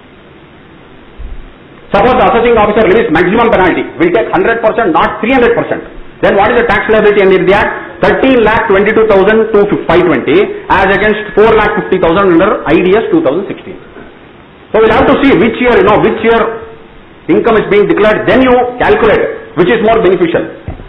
Suppose the assessing officer levies maximum penalty, will take one hundred percent, not three hundred percent. Then what is the tax liability under the act? thirteen lakh twenty-two thousand five hundred twenty as against four lakh fifty thousand under I D S twenty sixteen. So we'll have to see which year, you know, which year income is being declared, then you calculate which is more beneficial.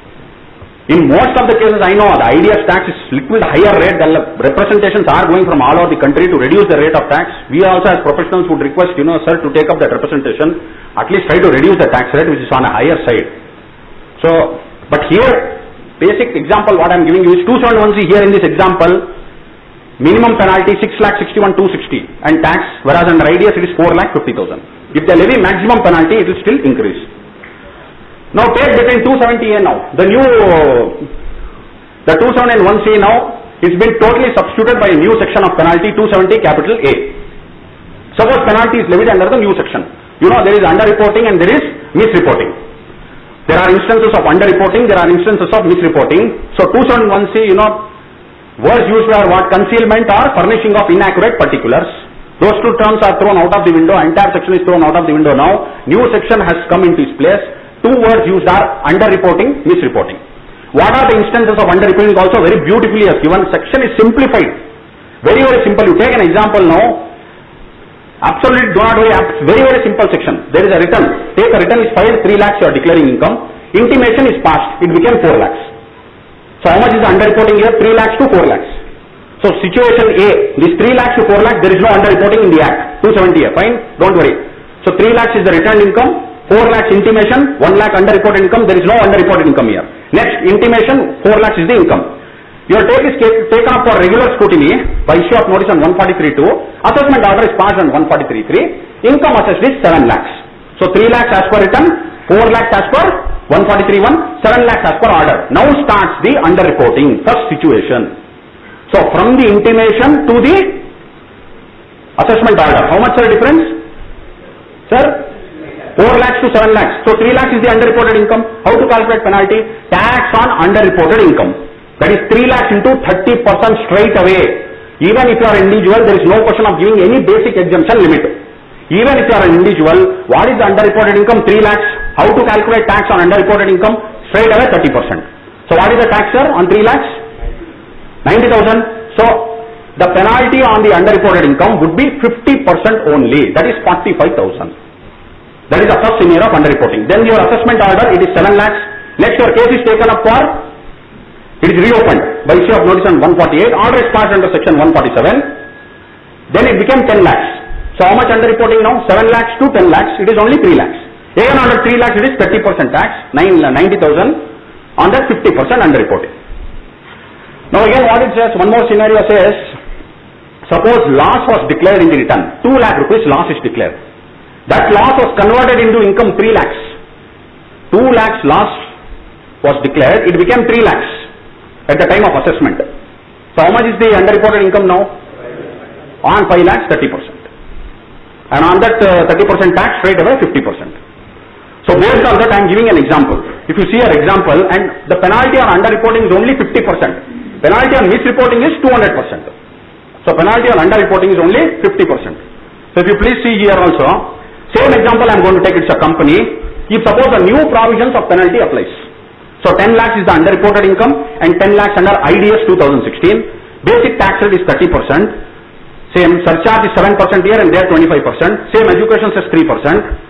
In most of the cases I know the I D S tax is little higher rate, the representations are going from all over the country to reduce the rate of tax. We also as professionals would request, you know, sir, to take up that representation, at least try to reduce the tax rate which is on a higher side. So, but here, basic example what I am giving you is two seventy-one C here in this example, minimum penalty six lakh sixty-one thousand two hundred sixty and tax, whereas under I D S it is four lakh fifty thousand. If they levy maximum penalty, it will still increase. Now take between two seventy A now. The new, the two seventy-one C now, it's been totally substituted by a new section of penalty, two seventy capital A. Suppose penalty is levied under the new section. You know there is underreporting and there is misreporting. There are instances of underreporting, there are instances of misreporting. So two seventy-one C, you know, words used are what? Concealment or furnishing of inaccurate particulars. Those two terms are thrown out of the window, entire section is thrown out of the window now. New section has come into its place. Two words used are underreporting, misreporting. What are the instances of underreporting? Also very beautifully as given. Section is simplified. Very very simple. You take an example now. Absolutely do not worry. Very very simple section. There is a return. Take a return is filed, three lakhs you are declaring income. Intimation is passed. It became four lakhs. So how much is the underreporting here? three lakhs to four lakhs. So situation A, this three lakhs to four lakhs, there is no underreporting in the act. two seventy A, fine, don't worry. So three lakhs is the returned income, four lakhs intimation, one lakh underreported income, there is no underreported income here. Next, intimation, four lakhs is the income. Your take is taken up for regular scrutiny by issue of notice on one forty-three two, assessment order is passed on one forty-three three, income assessed is seven lakhs. So three lakhs as per return, four lakhs as per one forty-three one, seven lakhs as per order. Now starts the underreporting, first situation. So from the intimation to the assessment order, how much is the difference? Sir, four lakhs to seven lakhs. So three lakhs is the underreported income. How to calculate penalty? Tax on underreported income. That is three lakhs into thirty percent straight away. Even if you are an individual, there is no question of giving any basic exemption limit. Even if you are an individual, what is the underreported income? three lakhs. How to calculate tax on underreported income? Straight away thirty percent. So what is the tax, sir, on three lakhs? ninety thousand. So the penalty on the underreported income would be fifty percent only. That is forty-five thousand. That is the first scenario of underreporting. Then your assessment order, it is seven lakhs. Next, your case is taken up for, it is reopened by issue of notice on one forty-eight. Order is passed under section one forty-seven. Then it became ten lakhs. So how much underreporting now? seven lakhs to ten lakhs. It is only three lakhs. Again under three lakhs, it is thirty percent tax, ninety thousand. On that fifty percent underreporting. Now again what it says, one more scenario says, suppose loss was declared in the return. two lakh rupees loss is declared. That loss was converted into income three lakhs. two lakhs loss was declared, it became three lakhs at the time of assessment. So how much is the underreported income now? On five lakhs, thirty percent. And on that uh, thirty percent tax, straight away fifty percent. So based on that I am giving an example. If you see an example, and the penalty on underreporting is only fifty percent. Penalty on misreporting is two hundred percent. So penalty on underreporting is only fifty percent. So if you please see here also, same example I am going to take, it's a company. If suppose a new provisions of penalty applies. So ten lakhs is the underreported income and ten lakhs under I D S two thousand sixteen. Basic tax rate is thirty percent. Same surcharge is seven percent here and there twenty-five percent. Same education says three percent.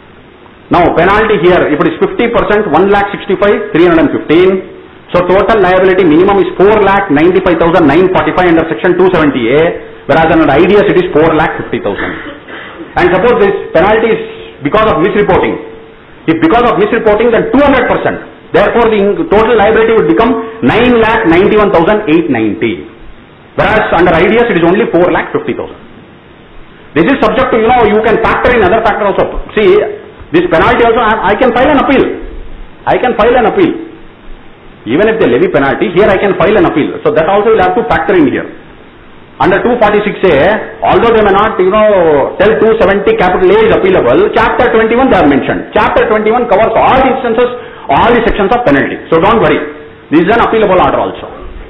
Now penalty here, if it is fifty percent, one lakh sixty-five, three hundred fifteen. So total liability minimum is four lakh ninety-five thousand nine hundred forty-five under section two seventy A, whereas under I D S it is four lakh fifty thousand. And suppose this penalty is because of misreporting. If because of misreporting, then two hundred percent. Therefore the total liability would become nine lakh ninety-one thousand eight hundred ninety. Whereas under I D S it is only four lakh fifty thousand. This is subject to, you know, you can factor in other factor also. See, this penalty also, I can file an appeal. I can file an appeal. Even if they levy penalty, here I can file an appeal. So that also will have to factor in here. Under two forty-six A, although they may not, you know, tell two seventy capital A is appealable, chapter twenty-one they are mentioned. Chapter twenty-one covers all the instances, all the sections of penalty. So don't worry. This is an appealable order also.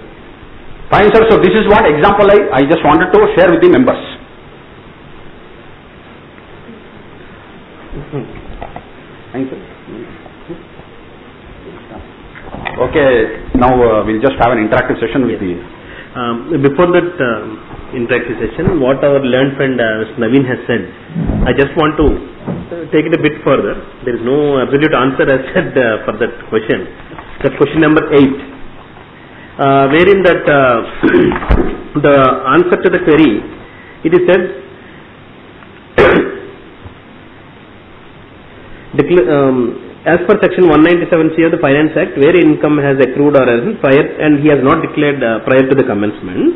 Fine, sir. So this is what example I, I just wanted to share with the members. Thank you. Okay, now uh, we'll just have an interactive session with the... Um, before that uh, interactive session, what our learned friend uh, Mister Naveen has said, I just want to uh, take it a bit further. There is no absolute answer as said uh, for that question. That's question number eight. Uh, wherein that uh, the answer to the query, it is said, um, as per section one ninety-seven C of the Finance Act, where income has accrued or arisen prior and he has not declared uh, prior to the commencement,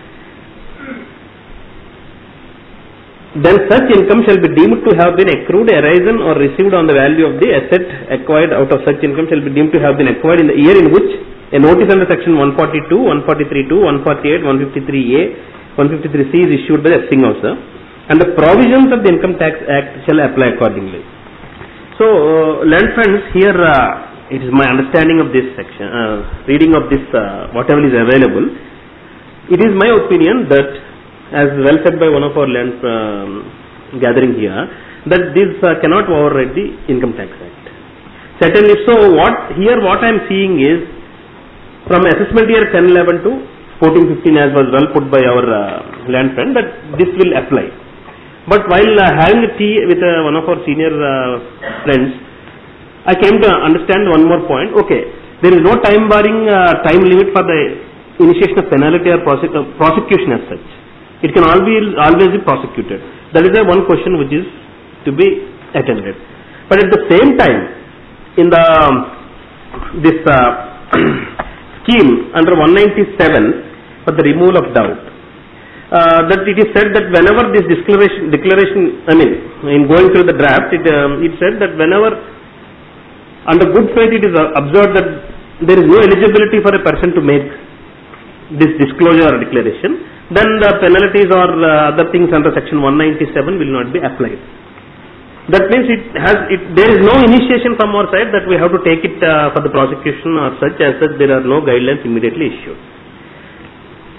then such income shall be deemed to have been accrued, arisen or received on the value of the asset acquired out of such income shall be deemed to have been acquired in the year in which a notice under section one forty-two, one forty-three two, one forty-eight, one fifty-three A, one fifty-three C is issued by the assessing officer, and the provisions of the Income Tax Act shall apply accordingly. So, uh, learned friends, here uh, it is my understanding of this section, uh, reading of this, uh, whatever is available, it is my opinion that, as well said by one of our learned um, gathering here, that this uh, cannot override the Income Tax Act. Certainly, so what here what I am seeing is, from assessment year ten eleven to fourteen fifteen, as was well put by our uh, learned friend, that this will apply. But while uh, having a tea with uh, one of our senior uh, friends, I came to understand one more point. Okay, there is no time barring uh, time limit for the initiation of penalty or prosec uh, prosecution as such. It can always always be prosecuted. That is the one question which is to be attended. But at the same time, in the um, this uh, scheme under one ninety-seven for the removal of doubt, Uh, that it is said that whenever this declaration, declaration, I mean, in going through the draft, it, um, it said that whenever under good faith it is uh, observed that there is no eligibility for a person to make this disclosure or declaration, then the penalties or uh, other things under section one ninety-seven will not be applied. That means it has, it, there is no initiation from our side that we have to take it uh, for the prosecution or such, as such there are no guidelines immediately issued.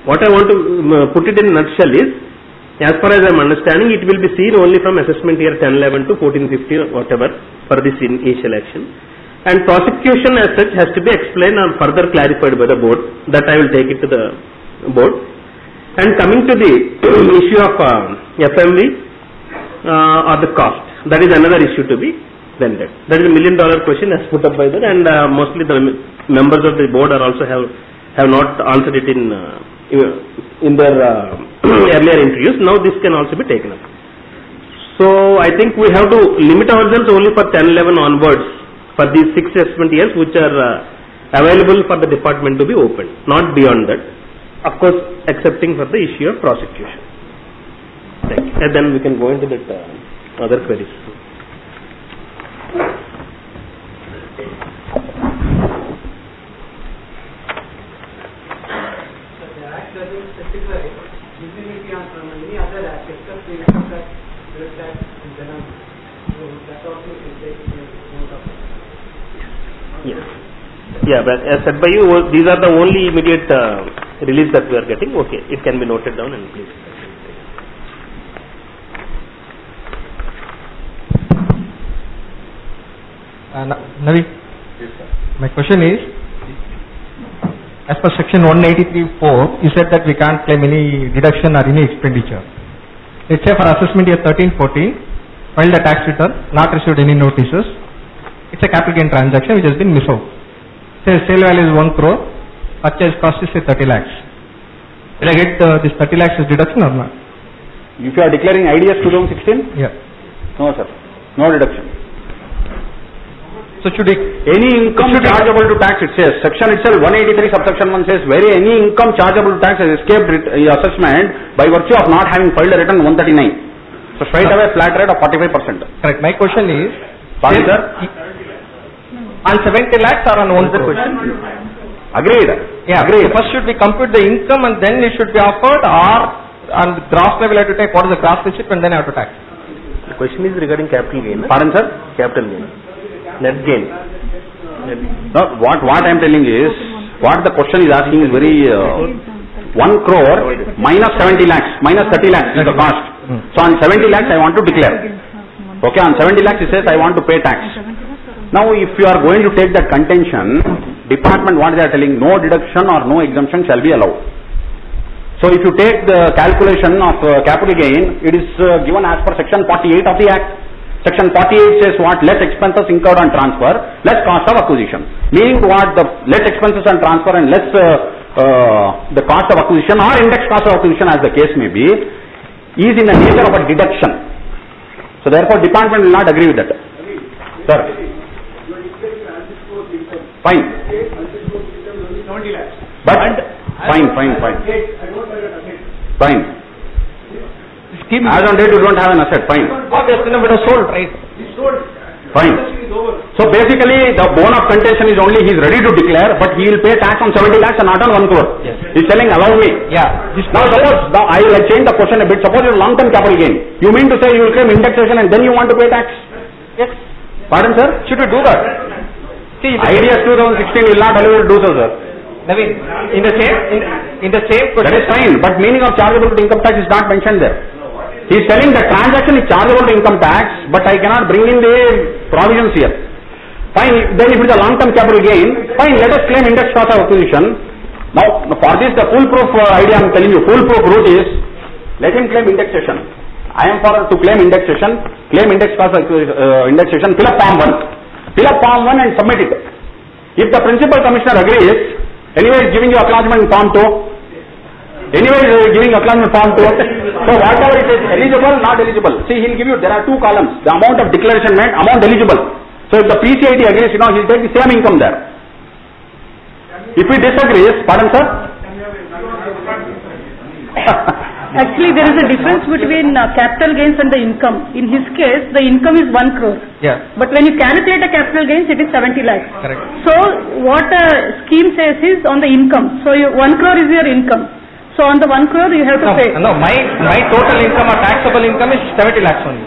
what I want to um, put it in a nutshell is, as far as I am understanding, it will be seen only from assessment year ten eleven to fourteen fifteen or whatever for this initial action. And prosecution as such has to be explained or further clarified by the board. That I will take it to the board. And coming to the issue of uh, F M V uh, or the cost, that is another issue to be rendered. That is a million dollar question as put up by that, and uh, mostly the members of the board are also have have not answered it in uh, in their uh, earlier interviews. Now this can also be taken up. So I think we have to limit ourselves only for ten eleven onwards for these six assessment years which are uh, available for the department to be opened, not beyond that. Of course, excepting for the issue of prosecution. Thank you. And then we can go into that uh, other queries. Yes. Yeah, but as said by you, these are the only immediate uh, release that we are getting. Okay, it can be noted down and please. Uh, Navi, yes, sir. My question is, as per section one eighty-three four, you said that we can't claim any deduction or any expenditure. Let's say for assessment year thirteen fourteen, filed a tax return, not received any notices. It's a capital gain transaction which has been missed out. Say sale value is one crore, purchase cost is say thirty lakhs. Will I get uh, this thirty lakhs as deduction or not? If you are declaring I D S twenty sixteen? Yeah. No sir, no deduction. So should it, any income chargeable to tax, it says, section itself one eighty-three subsection one says, very any income chargeable to tax has escaped assessment by virtue of not having filed a return one thirty-nine. So straight away flat rate of forty-five percent. Correct. My question is, Pardon, sir? On seventy lakhs or on one crore? Agreed. Yeah. Agreed. So first should we compute the income and then it should be offered, or on the gross level I have to take what is the gross receipt and then I have to tax? The question is regarding capital gain. Pardon, sir? Capital gain. Net gain. Net. No, what, what I am telling is, what the question is asking is very, uh, one crore minus seventy lakhs, minus thirty lakhs is the cost. Hmm. So on seventy lakhs I want to declare. Okay, on seventy lakhs it says I want to pay tax. Now if you are going to take that contention, department what they are telling, no deduction or no exemption shall be allowed. So if you take the calculation of uh, capital gain, it is uh, given as per section forty-eight of the Act. Section forty-eight says what? Less expenses incurred on transfer, less cost of acquisition. Meaning what? The less expenses on transfer and less uh, uh, the cost of acquisition or index cost of acquisition as the case may be, is in the nature of a deduction. So therefore department will not agree with that. Sir. Fine. But fine, fine, fine. Fine. As on date you don't have an asset, fine. Sold, right? Fine. So basically the bone of contention is only he is ready to declare, but he will pay tax on seventy lakhs and not on one crore. Yes. He is telling allow me. Yeah. Now suppose, now I will change the question a bit. Suppose you long term capital gain. You mean to say you will claim indexation and then you want to pay tax? Yes. Pardon, sir? Should we do that? See, I D S twenty sixteen will not allow you to do so, sir. Naveen, in the same in, in the same question. That is fine, but meaning of chargeable to income tax is not mentioned there. He is telling the transaction is chargeable to income tax, but I cannot bring in the provisions here. Fine, then if it is a long-term capital gain, fine, let us claim index cost of acquisition. Now, for this the foolproof uh, idea I am telling you, foolproof route is, let him claim indexation. I am for to claim indexation, claim index cost of uh, indexation, fill up form one. Fill up form one and submit it. If the principal commissioner agrees, anyway is giving you acknowledgement form two, anyway is giving acknowledgement form two, so whatever it is eligible, not eligible. See, he will give you, there are two columns, the amount of declaration made, amount eligible. So if the P C I T agrees, you know, he will take the same income there. If he disagrees, pardon sir? Actually, there is a difference between uh, capital gains and the income. In his case, the income is one crore. Yeah. But when you calculate a capital gains, it is seventy lakhs. Correct. So, what a scheme says is on the income. So, you, one crore is your income. So, on the one crore, you have to No, pay. no, my my total income or taxable income is seventy lakhs only.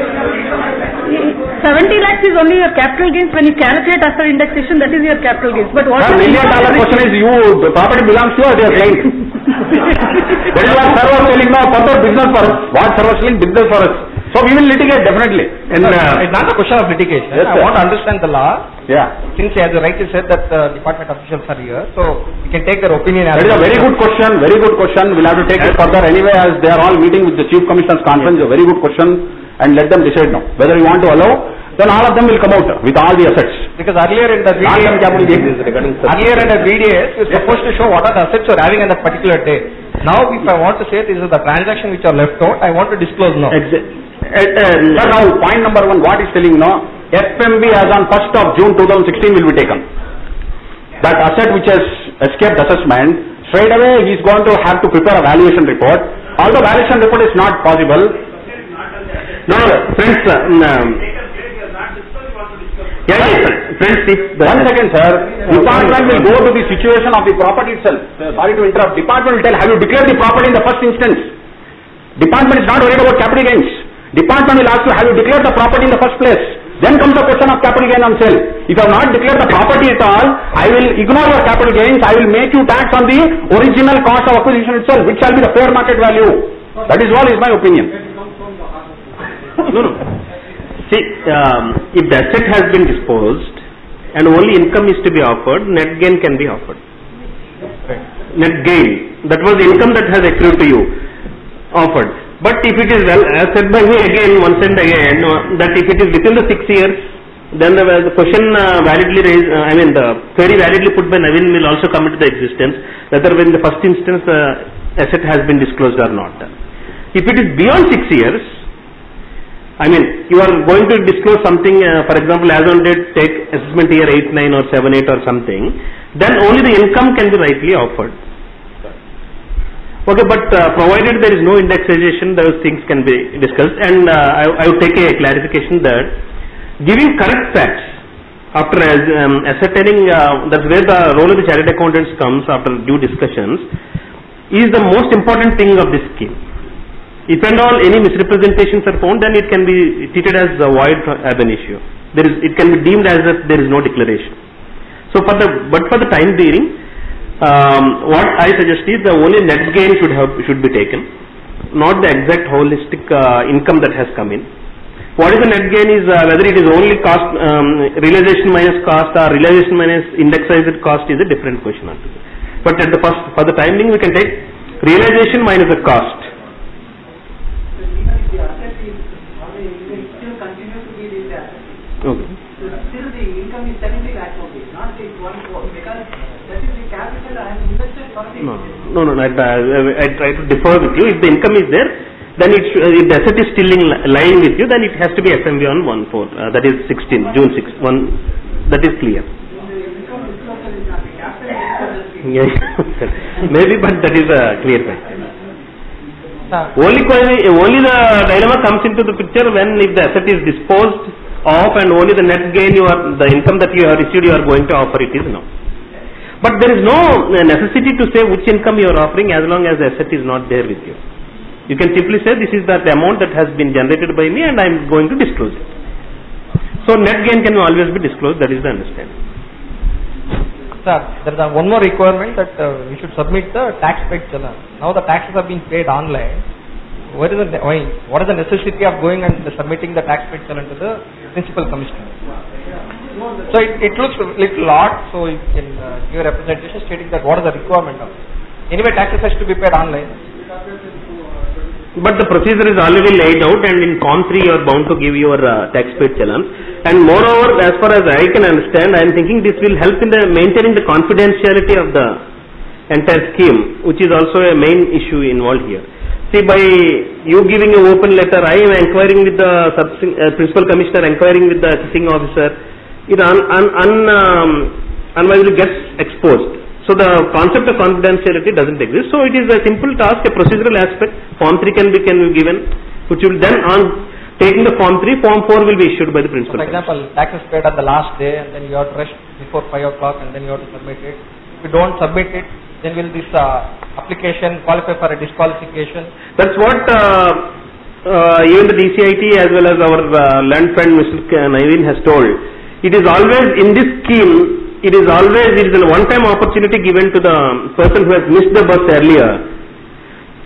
seventy lakhs is only your capital gains. When you calculate after indexation, that is your capital gains. But what The is million income dollar is- question is, you, the property belongs to you or to your client? That is what sir was telling now, further business for us. What sir was telling, business for us. So we will litigate definitely. And, uh, it's not a question of litigation. Yes, I sir. want to understand the law. Yeah. Since as you rightly said that uh, department officials are here, so we can take their opinion. That is a very good question, very good question. We'll have to take it further anyway as they are all meeting with the Chief Commissioner's conference. A very good question and let them decide now. Whether you want to allow, then all of them will come out with all the assets. Because earlier in the V D S, earlier in the V D S, you're supposed to show what are the assets you're having on that particular day. Now if I want to say this is the transaction which are left out, I want to disclose now. Exactly. Uh, uh, now point number one, what is telling now, F M B as on first of June two thousand sixteen will be taken. That asset which has escaped assessment, straight away he is going to have to prepare a valuation report. Although valuation report is not possible. No, friends, uh, um, yeah, yes, friends, if the one second sir, department will go to the situation of the property itself. Uh, sorry to interrupt, department will tell, have you declared the property in the first instance? Department is not worried about capital gains. Department will ask you, have you declared the property in the first place? Then comes the question of capital gain on sale. If you have not declared the property at all, I will ignore your capital gains, I will make you tax on the original cost of acquisition itself, which shall be the fair market value. That is all is my opinion. No, no. See, um, if the asset has been disposed and only income is to be offered, net gain can be offered. Net gain, that was the income that has accrued to you, offered. But if it is, well, as said by me again, once and again, uh, that if it is within the six years, then the, the question uh, validly raised, uh, I mean the query validly put by Navin will also come into the existence, whether in the first instance the uh, asset has been disclosed or not. If it is beyond six years, I mean you are going to disclose something, uh, for example, as on date, take assessment year eight, nine or seven, eight or something, then only the income can be rightly offered. Okay, but uh, provided there is no indexation, those things can be discussed, and uh, I, I would take a clarification that giving correct facts after as, um, ascertaining, uh, that's where the role of the chartered accountants comes after due discussions, is the most important thing of this scheme. If and all any misrepresentations are found, then it can be treated as a void ab initio. There is, it can be deemed as if there is no declaration. So for the, but for the time being, Um, what I suggest is the only net gain should have should be taken, not the exact holistic uh, income that has come in. What is the net gain is uh, whether it is only cost um, realization minus cost or realization minus indexed cost is a different question. But at the first for the time being we can take realization minus the cost. Okay. Still the income is seventy lakhs only, not the one crore, because that is the capital I have invested for the... No, no, no, I, I, I try to differ with you. If the income is there, then it should, if the asset is still in lying with you, then it has to be F M V on one four, uh, that is sixteen, June sixth, one, that is clear. Yeah, maybe, but that is a clear fact. Only, only the dilemma comes into the picture when if the asset is disposed of and only the net gain you are, the income that you have received you are going to offer it is now. But there is no necessity to say which income you are offering as long as the asset is not there with you. You can simply say this is the, the amount that has been generated by me and I am going to disclose it. So net gain can always be disclosed, that is the understanding. Sir, there is one more requirement that uh, we should submit the tax paid challan. Now the taxes are being paid online. Where is the, why, what is the necessity of going and submitting the tax paid challan to the principal commissioner? So it, it looks a little odd, so you can uh, give a representation stating that what is the requirement of it. Anyway, taxes has to be paid online. But the procedure is already laid out and in com three you are bound to give your uh, tax paid challan. And moreover, as far as I can understand, I am thinking this will help in the maintaining the confidentiality of the entire scheme, which is also a main issue involved here. See, by you giving an open letter, I am inquiring with the sub, uh, principal commissioner, inquiring with the assessing officer, it un, un, un, um, unwisely gets exposed. So the concept of confidentiality doesn't exist. So it is a simple task, a procedural aspect. Form three can be can be given, which will then on taking the form three, form four will be issued by the principal. So for example, tax is paid on the last day, and then you have to rush before five o'clock, and then you have to submit it. If you don't submit it, then will this uh, application qualify for a disqualification? That's what uh, uh, even the D C I T as well as our uh, land friend Mister Navin has told. It is always in this scheme, it is always, it is a one-time opportunity given to the person who has missed the bus earlier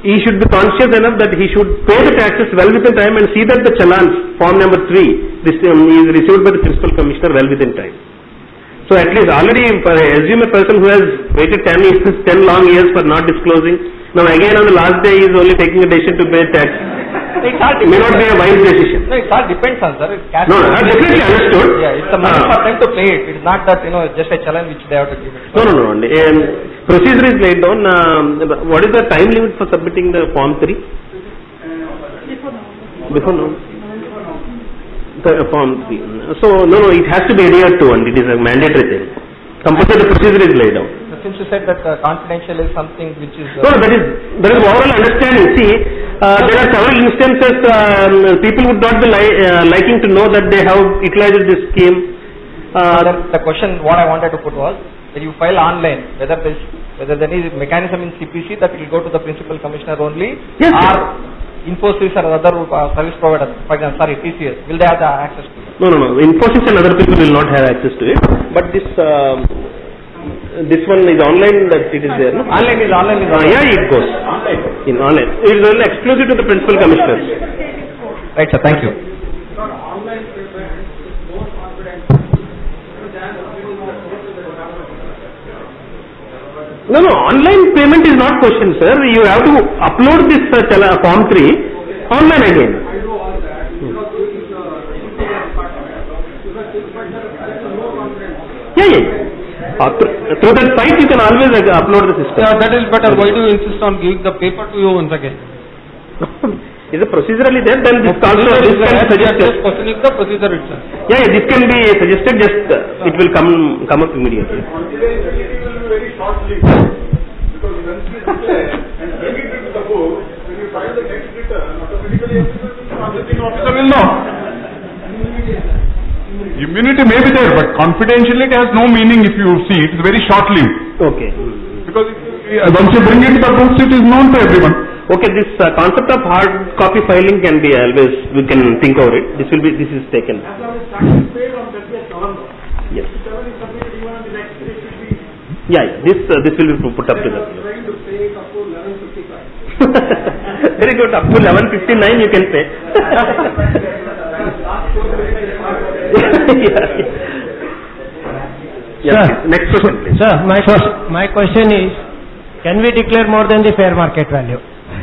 he should be conscious enough that he should pay the taxes well within time and see that the challans, form number three, this um, is received by the Principal Commissioner well within time. So at least already, for assume a person who has waited ten years, ten long years for not disclosing, now again on the last day he is only taking a decision to pay tax. It all It may not be a wise decision. No, it all depends on, sir. It's cash. No, no, I definitely understood. Yeah, it's the money Ah. for them to pay it. It's not that, you know, just a challenge which they have to give it. No, no, no. Um, procedure is laid down. Um, what is the time limit for submitting the form three? Before now. The uh, form three. So, no, no, it has to be adhered to, and it is a mandatory thing. Compulsory the procedure is laid down. So since you said that uh, confidential is something which is... Uh, No, that is, that is overall understanding. See, uh, there are several instances, um, people would not be li uh, liking to know that they have utilized this scheme. Uh, the, the question what I wanted to put was, when you file online, whether there is, whether there is a mechanism in C P C that will go to the Principal Commissioner only, Yes, or Infosys or other uh, service provider, for example, sorry, T C S, will they have the access to it? No, no, no. Infosys and other people will not have access to it. But this um, this one is online, that it is there. No? Online is online is Uh, online. yeah, it goes in online. It is only exclusive to the Principal Commissioners. Right, sir. Thank you. No, no. Online payment is not question, sir. You have to upload this uh, chala- form three online again. Yeah, yeah. Uh, through, through that site you can always uh, upload the system. Yeah, that is better. Why do you insist on giving the paper to you once again? Is it procedurally there? Then this also Procedure this is can there, be we are suggested. just questioning the procedure itself. Yeah, yeah, this can be suggested. Just uh, it will come come up immediately. Confidentiality will be very short-lived because once you declare and bring it into the book, when you file the next return, automatically everything officer will know. Immunity may be there, but confidentiality has no meaning if you see it. It's very short-lived. Okay. Because uh, once you bring it to the books, it is known to everyone. Okay, this uh, concept of hard copy filing can be always, we can think over it. This will be, this is taken. As long as tax is paid on that day, November. Yes. Seven is submitted even on the next day should be. Yeah, yeah, this uh, this will be put up to Instead the. of trying to pay it up to eleven fifty-five. Very good. Up to eleven fifty-nine you can pay. yeah. Yeah. Sir. Next question, please. Sir, my, ques- my question is, can we declare more than the fair market value?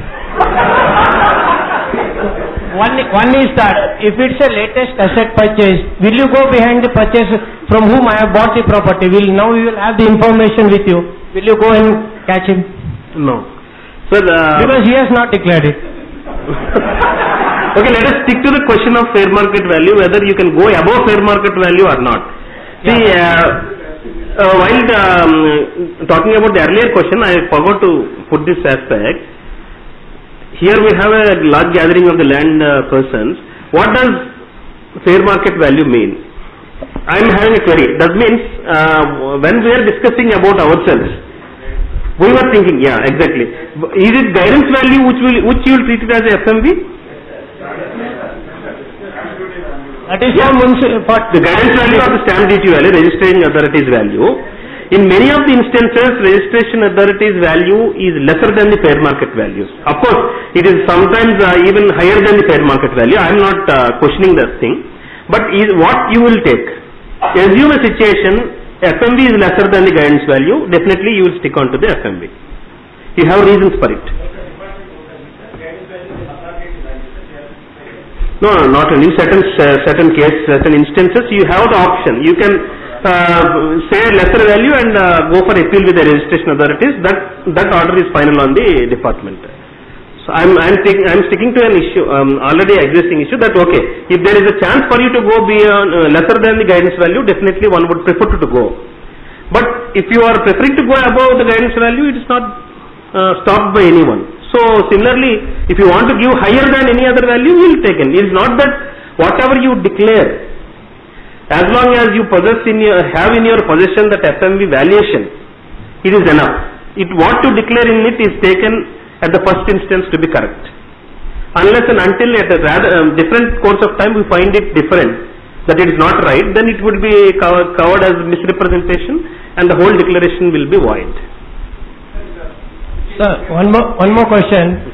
one, one is that, if it's a latest asset purchase, will you go behind the purchase from whom I have bought the property? Will now you will have the information with you. Will you go and catch him? No. Sir, uh, Because he has not declared it. okay, let us stick to the question of fair market value, whether you can go above fair market value or not. See, uh, uh, while um, talking about the earlier question, I forgot to put this aspect. Here we have a large gathering of the land uh, persons. What does fair market value mean? I am having a query. That means uh, when we are discussing about ourselves, we were thinking, yeah, exactly. Is it guidance value which will which you will treat it as a F M V? That is for municipal. The guidance value of the stamp duty value, registering authority's value. In many of the instances, registration authority's value is lesser than the fair market values. Of course, it is sometimes uh, even higher than the fair market value. I am not uh, questioning that thing. But is what you will take. Assume a situation, F M V is lesser than the guidance value, definitely you will stick on to the F M V. You have reasons for it. No, no, not in certain uh, certain case, certain instances you have the option. You can uh, say lesser value and uh, go for appeal with the registration authorities. That that order is final on the department. So I'm I'm taking I'm sticking to an issue, um, already existing issue, that okay, if there is a chance for you to go beyond uh, lesser than the guidance value, definitely one would prefer to, to go. But if you are preferring to go above the guidance value, it is not uh, stopped by anyone. So similarly, if you want to give higher than any other value, you will take it. It is not that whatever you declare, as long as you possess in your, have in your possession that F M V valuation, it is enough. It what to declare in it is taken at the first instance to be correct. Unless and until at a rather um, different course of time we find it different, that it is not right, then it would be covered, covered as misrepresentation and the whole declaration will be void. Sir, one more, one more question.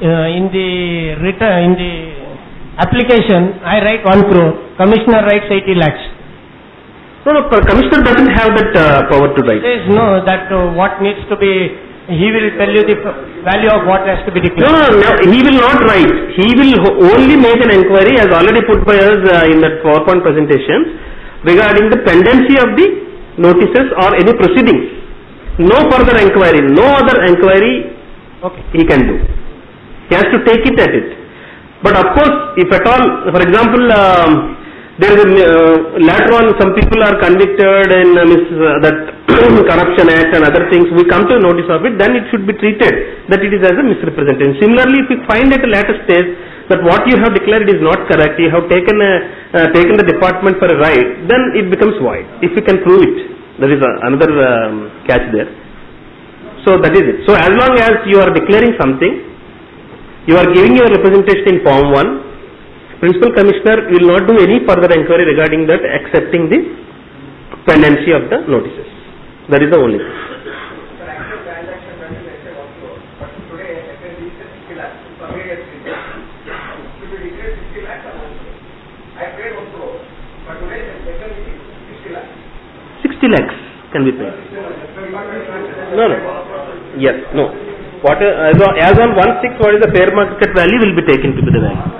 uh, in the return, in the application, I write one crore, commissioner writes eighty lakhs. No, no, commissioner doesn't have that uh, power to write. There is no, that uh, what needs to be, he will tell you the value of what has to be declared. No, no, no, he will not write. He will only make an inquiry, as already put by us uh, in that PowerPoint presentation, regarding the pendency of the notices or any proceedings. No further inquiry, no other inquiry okay. he can do. He has to take it at it. But of course, if at all, for example, um, there is a, uh, later on some people are convicted in uh, mis, uh, that corruption act and other things, we come to a notice of it, then it should be treated that it is as a misrepresentation. Similarly, if we find at a later stage that what you have declared is not correct, you have taken a, uh, taken the department for a ride, then it becomes void. If we can prove it, there is a, another um, catch there. So that is it. So as long as you are declaring something, you are giving your representation in form one, Principal Commissioner will not do any further inquiry regarding that, accepting the pendency of the notices. That is the only thing. The actual transaction value is one crore, but today F M V is sixty lakhs. So I paid If you declare sixty lakhs, I paid one crore, but today F M V is sixty lakhs. sixty lakhs can be paid. No, no. Yes, no. What uh, as on, as on one six, what is the fair market value will be taken to be the value.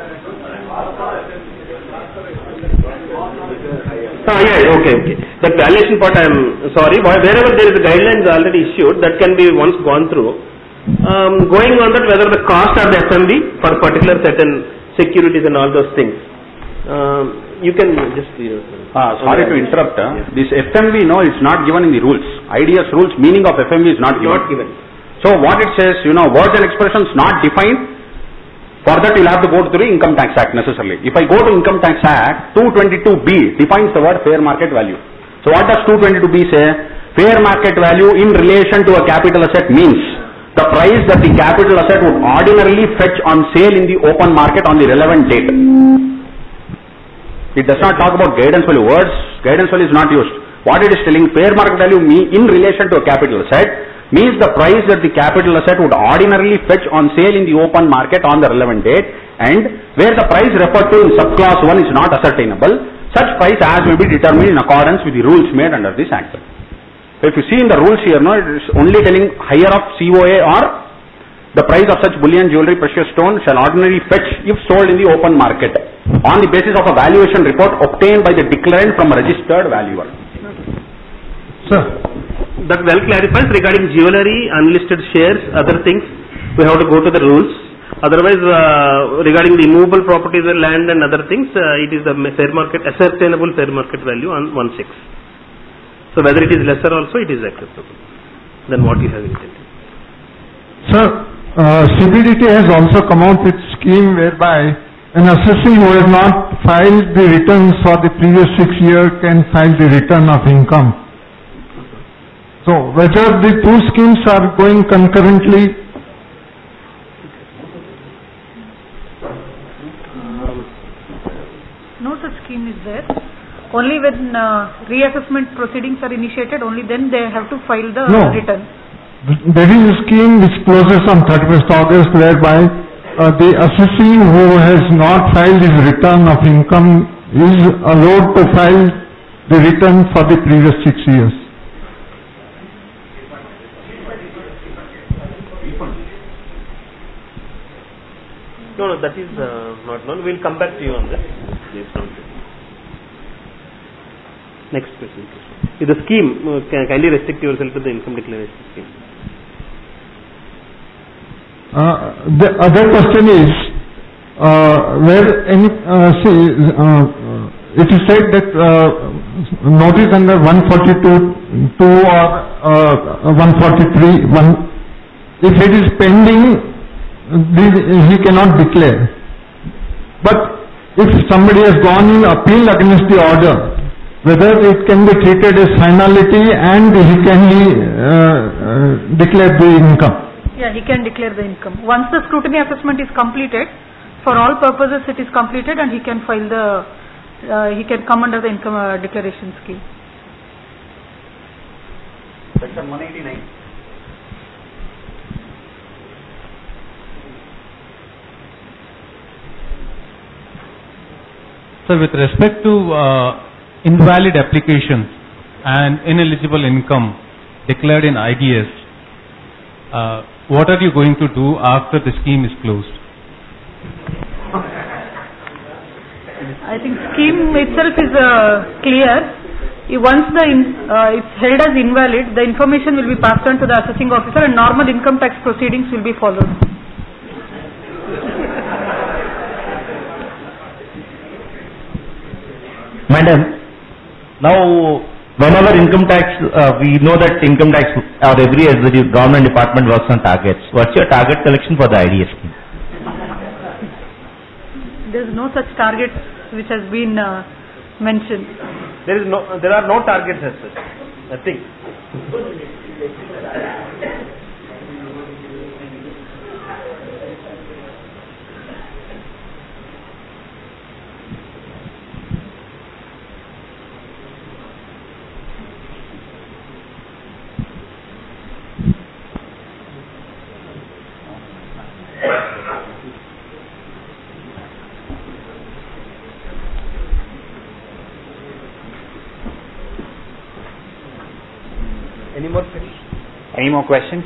Ah, yeah, okay, okay. That valuation part I am sorry, wherever there is a guidelines already issued, that can be once gone through. Um, going on that, whether the cost of the F M V for particular certain securities and all those things. Um, you can just... Uh, ah, sorry to interrupt. Uh, yes. This F M V, no, it's not given in the rules. I D S rules, meaning of F M V is not given. Not given. So what it says, you know, words and expressions not defined. For that you will have to go to the Income Tax Act necessarily. If I go to Income Tax Act, two twenty-two B defines the word fair market value. So what does two twenty-two B say? Fair market value in relation to a capital asset means the price that the capital asset would ordinarily fetch on sale in the open market on the relevant date. It does not talk about guidance value. Words, guidance value is not used. What it is telling, fair market value me in relation to a capital asset means the price that the capital asset would ordinarily fetch on sale in the open market on the relevant date, and where the price referred to in subclass one is not ascertainable, such price as may be determined in accordance with the rules made under this act. So if you see in the rules here, no, it is only telling higher of C O A or the price of such bullion, jewelry, precious stone shall ordinarily fetch if sold in the open market on the basis of a valuation report obtained by the declarant from a registered valuer. Sir. That well clarifies regarding jewelry, unlisted shares, other things, we have to go to the rules. Otherwise, uh, regarding the immovable properties, land and other things, uh, it is the fair market, ascertainable fair market value on one six. So whether it is lesser also, it is acceptable than what you have intended. Sir, uh, C B D T has also come out with scheme whereby an assessee who has not filed the returns for the previous six years can file the return of income. So, whether the two schemes are going concurrently? No such scheme is there. Only when uh, reassessment proceedings are initiated, only then they have to file the no. return. There is a scheme which closes on thirty-first August whereby uh, the assessee who has not filed his return of income is allowed to file the return for the previous six years. No, no, that is uh, not known. We will come back to you on that. Next question. Is the scheme, uh, can kindly restrict yourself to the income declaration scheme. Uh, the other question is, uh, where any, uh, see, uh, it is said that uh, notice under one forty-two two or uh, one forty-three one, if it is pending, he cannot declare. But if somebody has gone in appeal against the order, whether it can be treated as finality and he can uh, uh, declare the income. Yeah, he can declare the income. Once the scrutiny assessment is completed, for all purposes it is completed and he can file the, uh, he can come under the income uh, declaration scheme. Section one eighty-nine. So with respect to uh, invalid applications and ineligible income declared in I D S, uh, what are you going to do after the scheme is closed? I think scheme itself is uh, clear. If Once the in, uh, it's held as invalid, the information will be passed on to the assessing officer and normal income tax proceedings will be followed. Madam, now whenever income tax, uh, we know that income tax or every year the government department works on targets. What's your target collection for the I D S scheme? There is no such target which has been uh, mentioned. There is no, there are no targets as such. Nothing. Any more questions? Any more questions?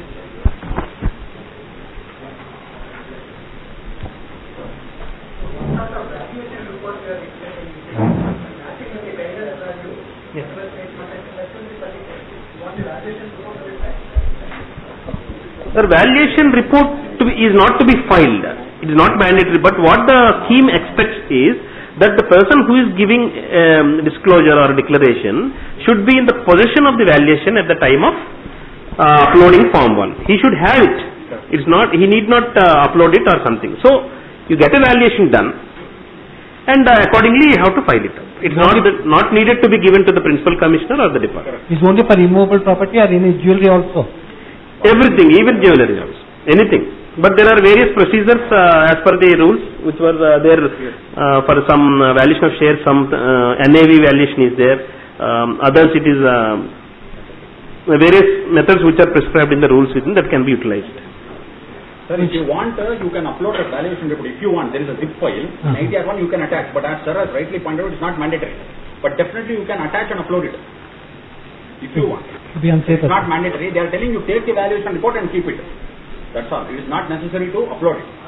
Sir, valuation report to be, is not to be filed. It is not mandatory, but what the scheme expects is that the person who is giving um, disclosure or declaration should be in the possession of the valuation at the time of uh, uploading form one. He should have it. It's not, he need not uh, upload it or something. So, you get a valuation done and uh, accordingly you have to file it. It's not, not needed to be given to the principal commissioner or the department. It's only for immovable property or any jewelry also? Everything, even jewelry also, anything. But there are various procedures uh, as per the rules which were uh, there uh, for some uh, valuation of shares, some uh, N A V valuation is there, um, others it is uh, various methods which are prescribed in the rules within that can be utilized. Sir, if you want, uh, you can upload a valuation report. If you want, there is a zip file, uh-huh. N I T R one you can attach, but as sir has rightly pointed out, it's not mandatory. But definitely you can attach and upload it. If you want. It's not mandatory. They are telling you take the valuation report and keep it. That's all. It is not necessary to upload it.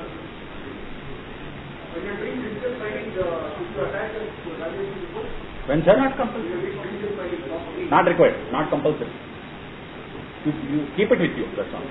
When sir, not compulsory. Not required. Not compulsory. You, you keep it with you. That's all.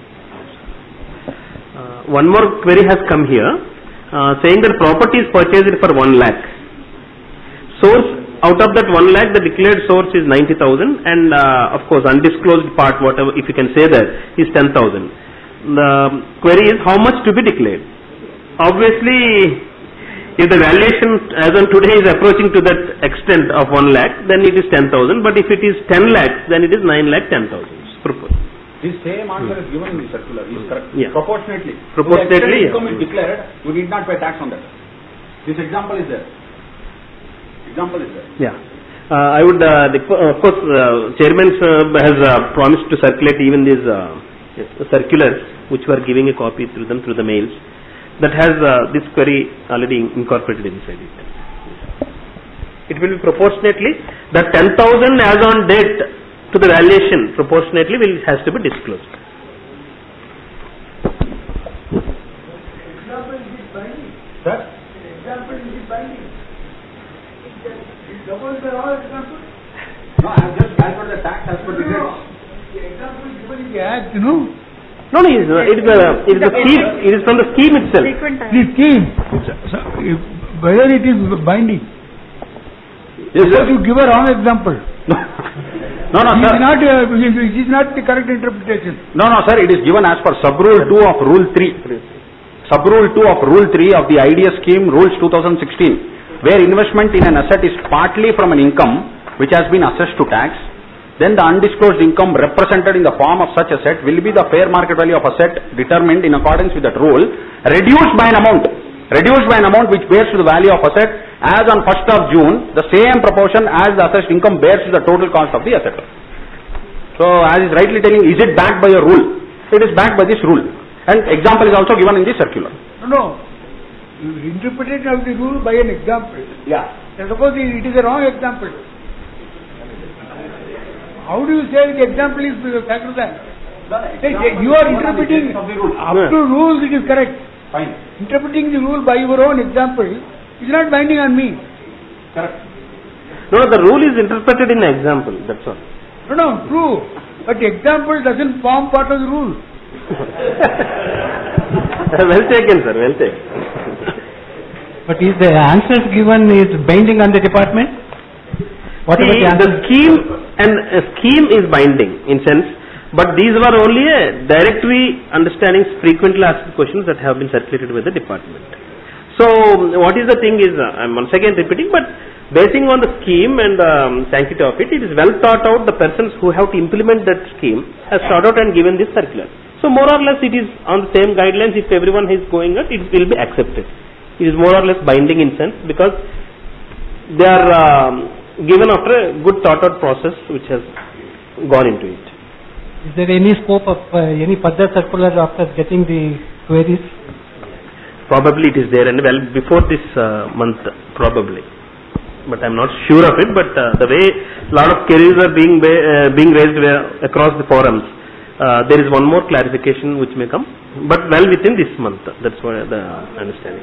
Uh, one more query has come here, uh, saying that property is purchased for one lakh. Source, out of that one lakh, the declared source is ninety thousand, and uh, of course undisclosed part, whatever, if you can say that, is ten thousand. The query is how much to be declared. Obviously, if the valuation as on today is approaching to that extent of one lakh, then it is ten thousand, but if it is ten lakhs, then it is nine lakh ten thousand. This same answer is given in the circular. Is correct. Yeah. Proportionately. Proportionately. If the income is declared, you need not pay tax on that. This example is there. Example is there. Yeah. Uh, I would, uh, the, uh, of course, uh, Chairman uh, has uh, promised to circulate even these uh, yes, circulars, which were giving a copy through them through the mails. That has uh, this query already incorporated inside it. It will be proportionately, the ten thousand as on date to the valuation proportionately will has to be disclosed. Example is it binding? Sir? Example is it binding? It doubles the all example? No, I have just calculated the tax as per the rates. The example is given in the act, you know. No, no, it is, uh, it is, uh, it is the scheme, it is from the scheme itself. The scheme, whether it is binding. Yes, Suppose you give a wrong example. No, no, it sir. Is not, uh, it is not the correct interpretation. No, no, sir. It is given as per sub rule two of rule three. Sub rule two of rule three of the I D S scheme rules two thousand sixteen, where investment in an asset is partly from an income which has been assessed to tax. Then the undisclosed income represented in the form of such asset will be the fair market value of asset determined in accordance with that rule, reduced by an amount, reduced by an amount which bears to the value of asset as on first of June, the same proportion as the assessed income bears to the total cost of the asset. So, as is rightly telling, is it backed by a rule? It is backed by this rule. And example is also given in the circular. No, no. interpretation of the rule by an example. Yeah. And suppose it is a wrong example. How do you say the example is better than? Hey, you are interpreting up to rules, it is correct. Fine. Interpreting the rule by your own example is not binding on me. Correct. No, the rule is interpreted in example, that's all. No, no, true. But example doesn't form part of the rule. Well taken, sir, well taken. But is the answers given is binding on the department? Whatever See, the, the scheme and a scheme is binding in sense, but these were only a directory understandings, frequently asked questions that have been circulated with the department. So what is the thing is, uh, I am once again repeating, but basing on the scheme and um, sanctity of it, it is well thought out. The persons who have to implement that scheme has thought out and given this circular. So more or less it is on the same guidelines. If everyone is going out, it will be accepted. It is more or less binding in sense because they are um, given after a good thought out process which has gone into it. Is there any scope of uh, any further circular after getting the queries? Probably it is there, and well before this uh, month probably, but I am not sure of it. But uh, the way a lot of queries are being uh, being raised across the forums, uh, there is one more clarification which may come, but well within this month. That's what the understanding.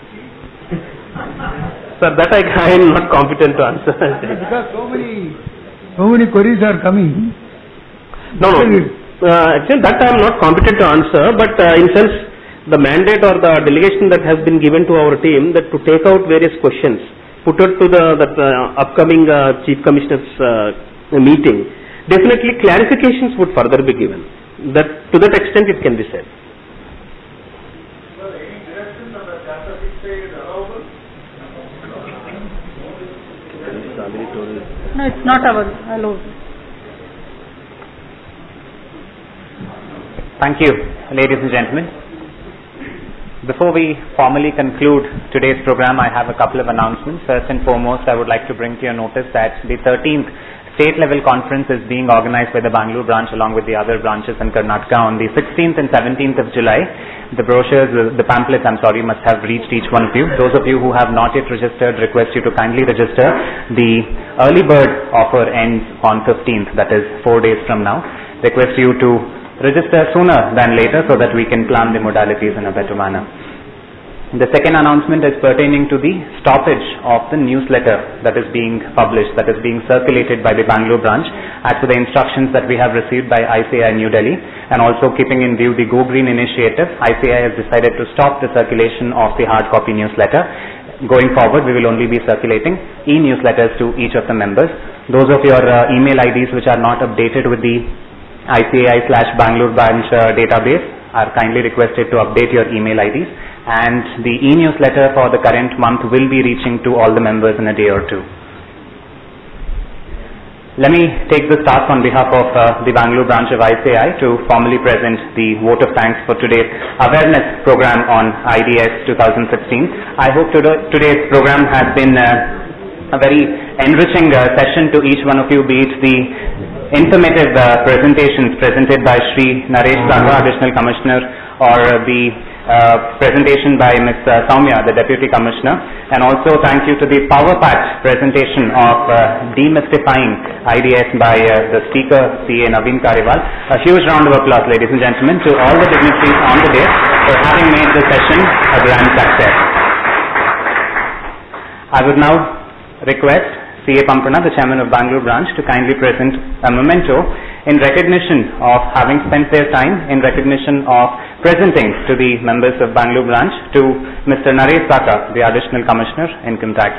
Sir, that I, I am not competent to answer. Because so many, so many queries are coming. No, no. Uh, actually, that I am not competent to answer, but uh, in sense, the mandate or the delegation that has been given to our team that to take out various questions, put it to the that, uh, upcoming uh, Chief Commissioner's uh, meeting, definitely clarifications would further be given. That to that extent it can be said. No, it's not our allowed. Thank you, ladies and gentlemen. Before we formally conclude today's program, I have a couple of announcements. First and foremost, I would like to bring to your notice that the thirteenth state level conference is being organized by the Bangalore branch along with the other branches in Karnataka on the sixteenth and seventeenth of July. The brochures, the pamphlets, I'm sorry, must have reached each one of you. Those of you who have not yet registered, request you to kindly register. The early bird offer ends on fifteenth, that is four days from now. Request you to register sooner than later so that we can plan the modalities in a better manner. The second announcement is pertaining to the stoppage of the newsletter that is being published, that is being circulated by the Bangalore branch as per the instructions that we have received by I C A I New Delhi, and also keeping in view the Go Green initiative. I C A I has decided to stop the circulation of the hard copy newsletter. Going forward, we will only be circulating e-newsletters to each of the members. Those of your uh, email I Ds which are not updated with the I C A I slash Bangalore branch uh, database are kindly requested to update your email I Ds, and the e-newsletter for the current month will be reaching to all the members in a day or two. Let me take this task on behalf of uh, the Bangalore branch of I C A I to formally present the vote of thanks for today's awareness program on I D S twenty sixteen. I hope today, today's program has been uh, a very enriching uh, session to each one of you, be it the informative uh, presentations presented by Shri Naresh Saka, Additional Commissioner, or uh, the uh, presentation by Miz Uh, Soumya, the Deputy Commissioner, and also thank you to the power-packed presentation of uh, demystifying I D S by uh, the speaker, C A Naveen Kariwal. A huge round of applause, ladies and gentlemen, to all the dignitaries on the day for having made the session a grand success. I would now request C A Pampana, the Chairman of Bangalore branch, to kindly present a memento in recognition of having spent their time, in recognition of presenting to the members of Bangalore branch, to Mister Naresh Saka, the Additional Commissioner, Income Tax.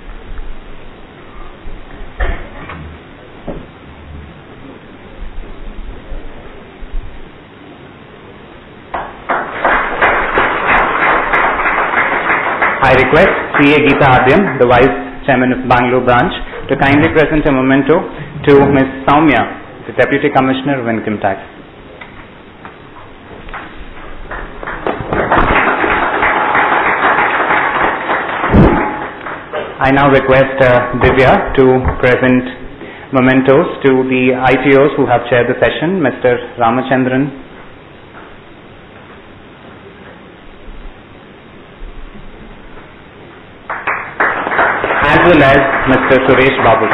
I request C A Geeta Adyam, the Vice Chairman of Bangalore branch, to kindly present a memento to Miz Soumya, the Deputy Commissioner of Income Tax. I now request uh, Divya to present mementos to the I T Os who have chaired the session, Mister Ramachandran, as well as Mister Suresh Babu.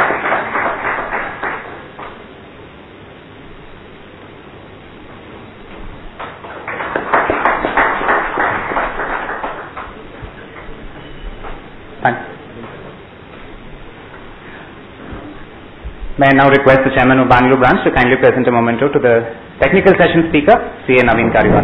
Thank you. May I now request the Chairman of Bangalore branch to kindly present a memento to the technical session speaker, C A Naveen Kariwal.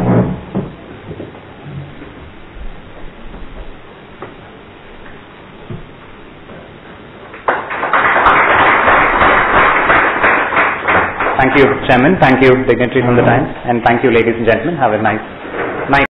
Thank you, Chairman. Thank you, dignitaries from the Times. And thank you, ladies and gentlemen. Have a nice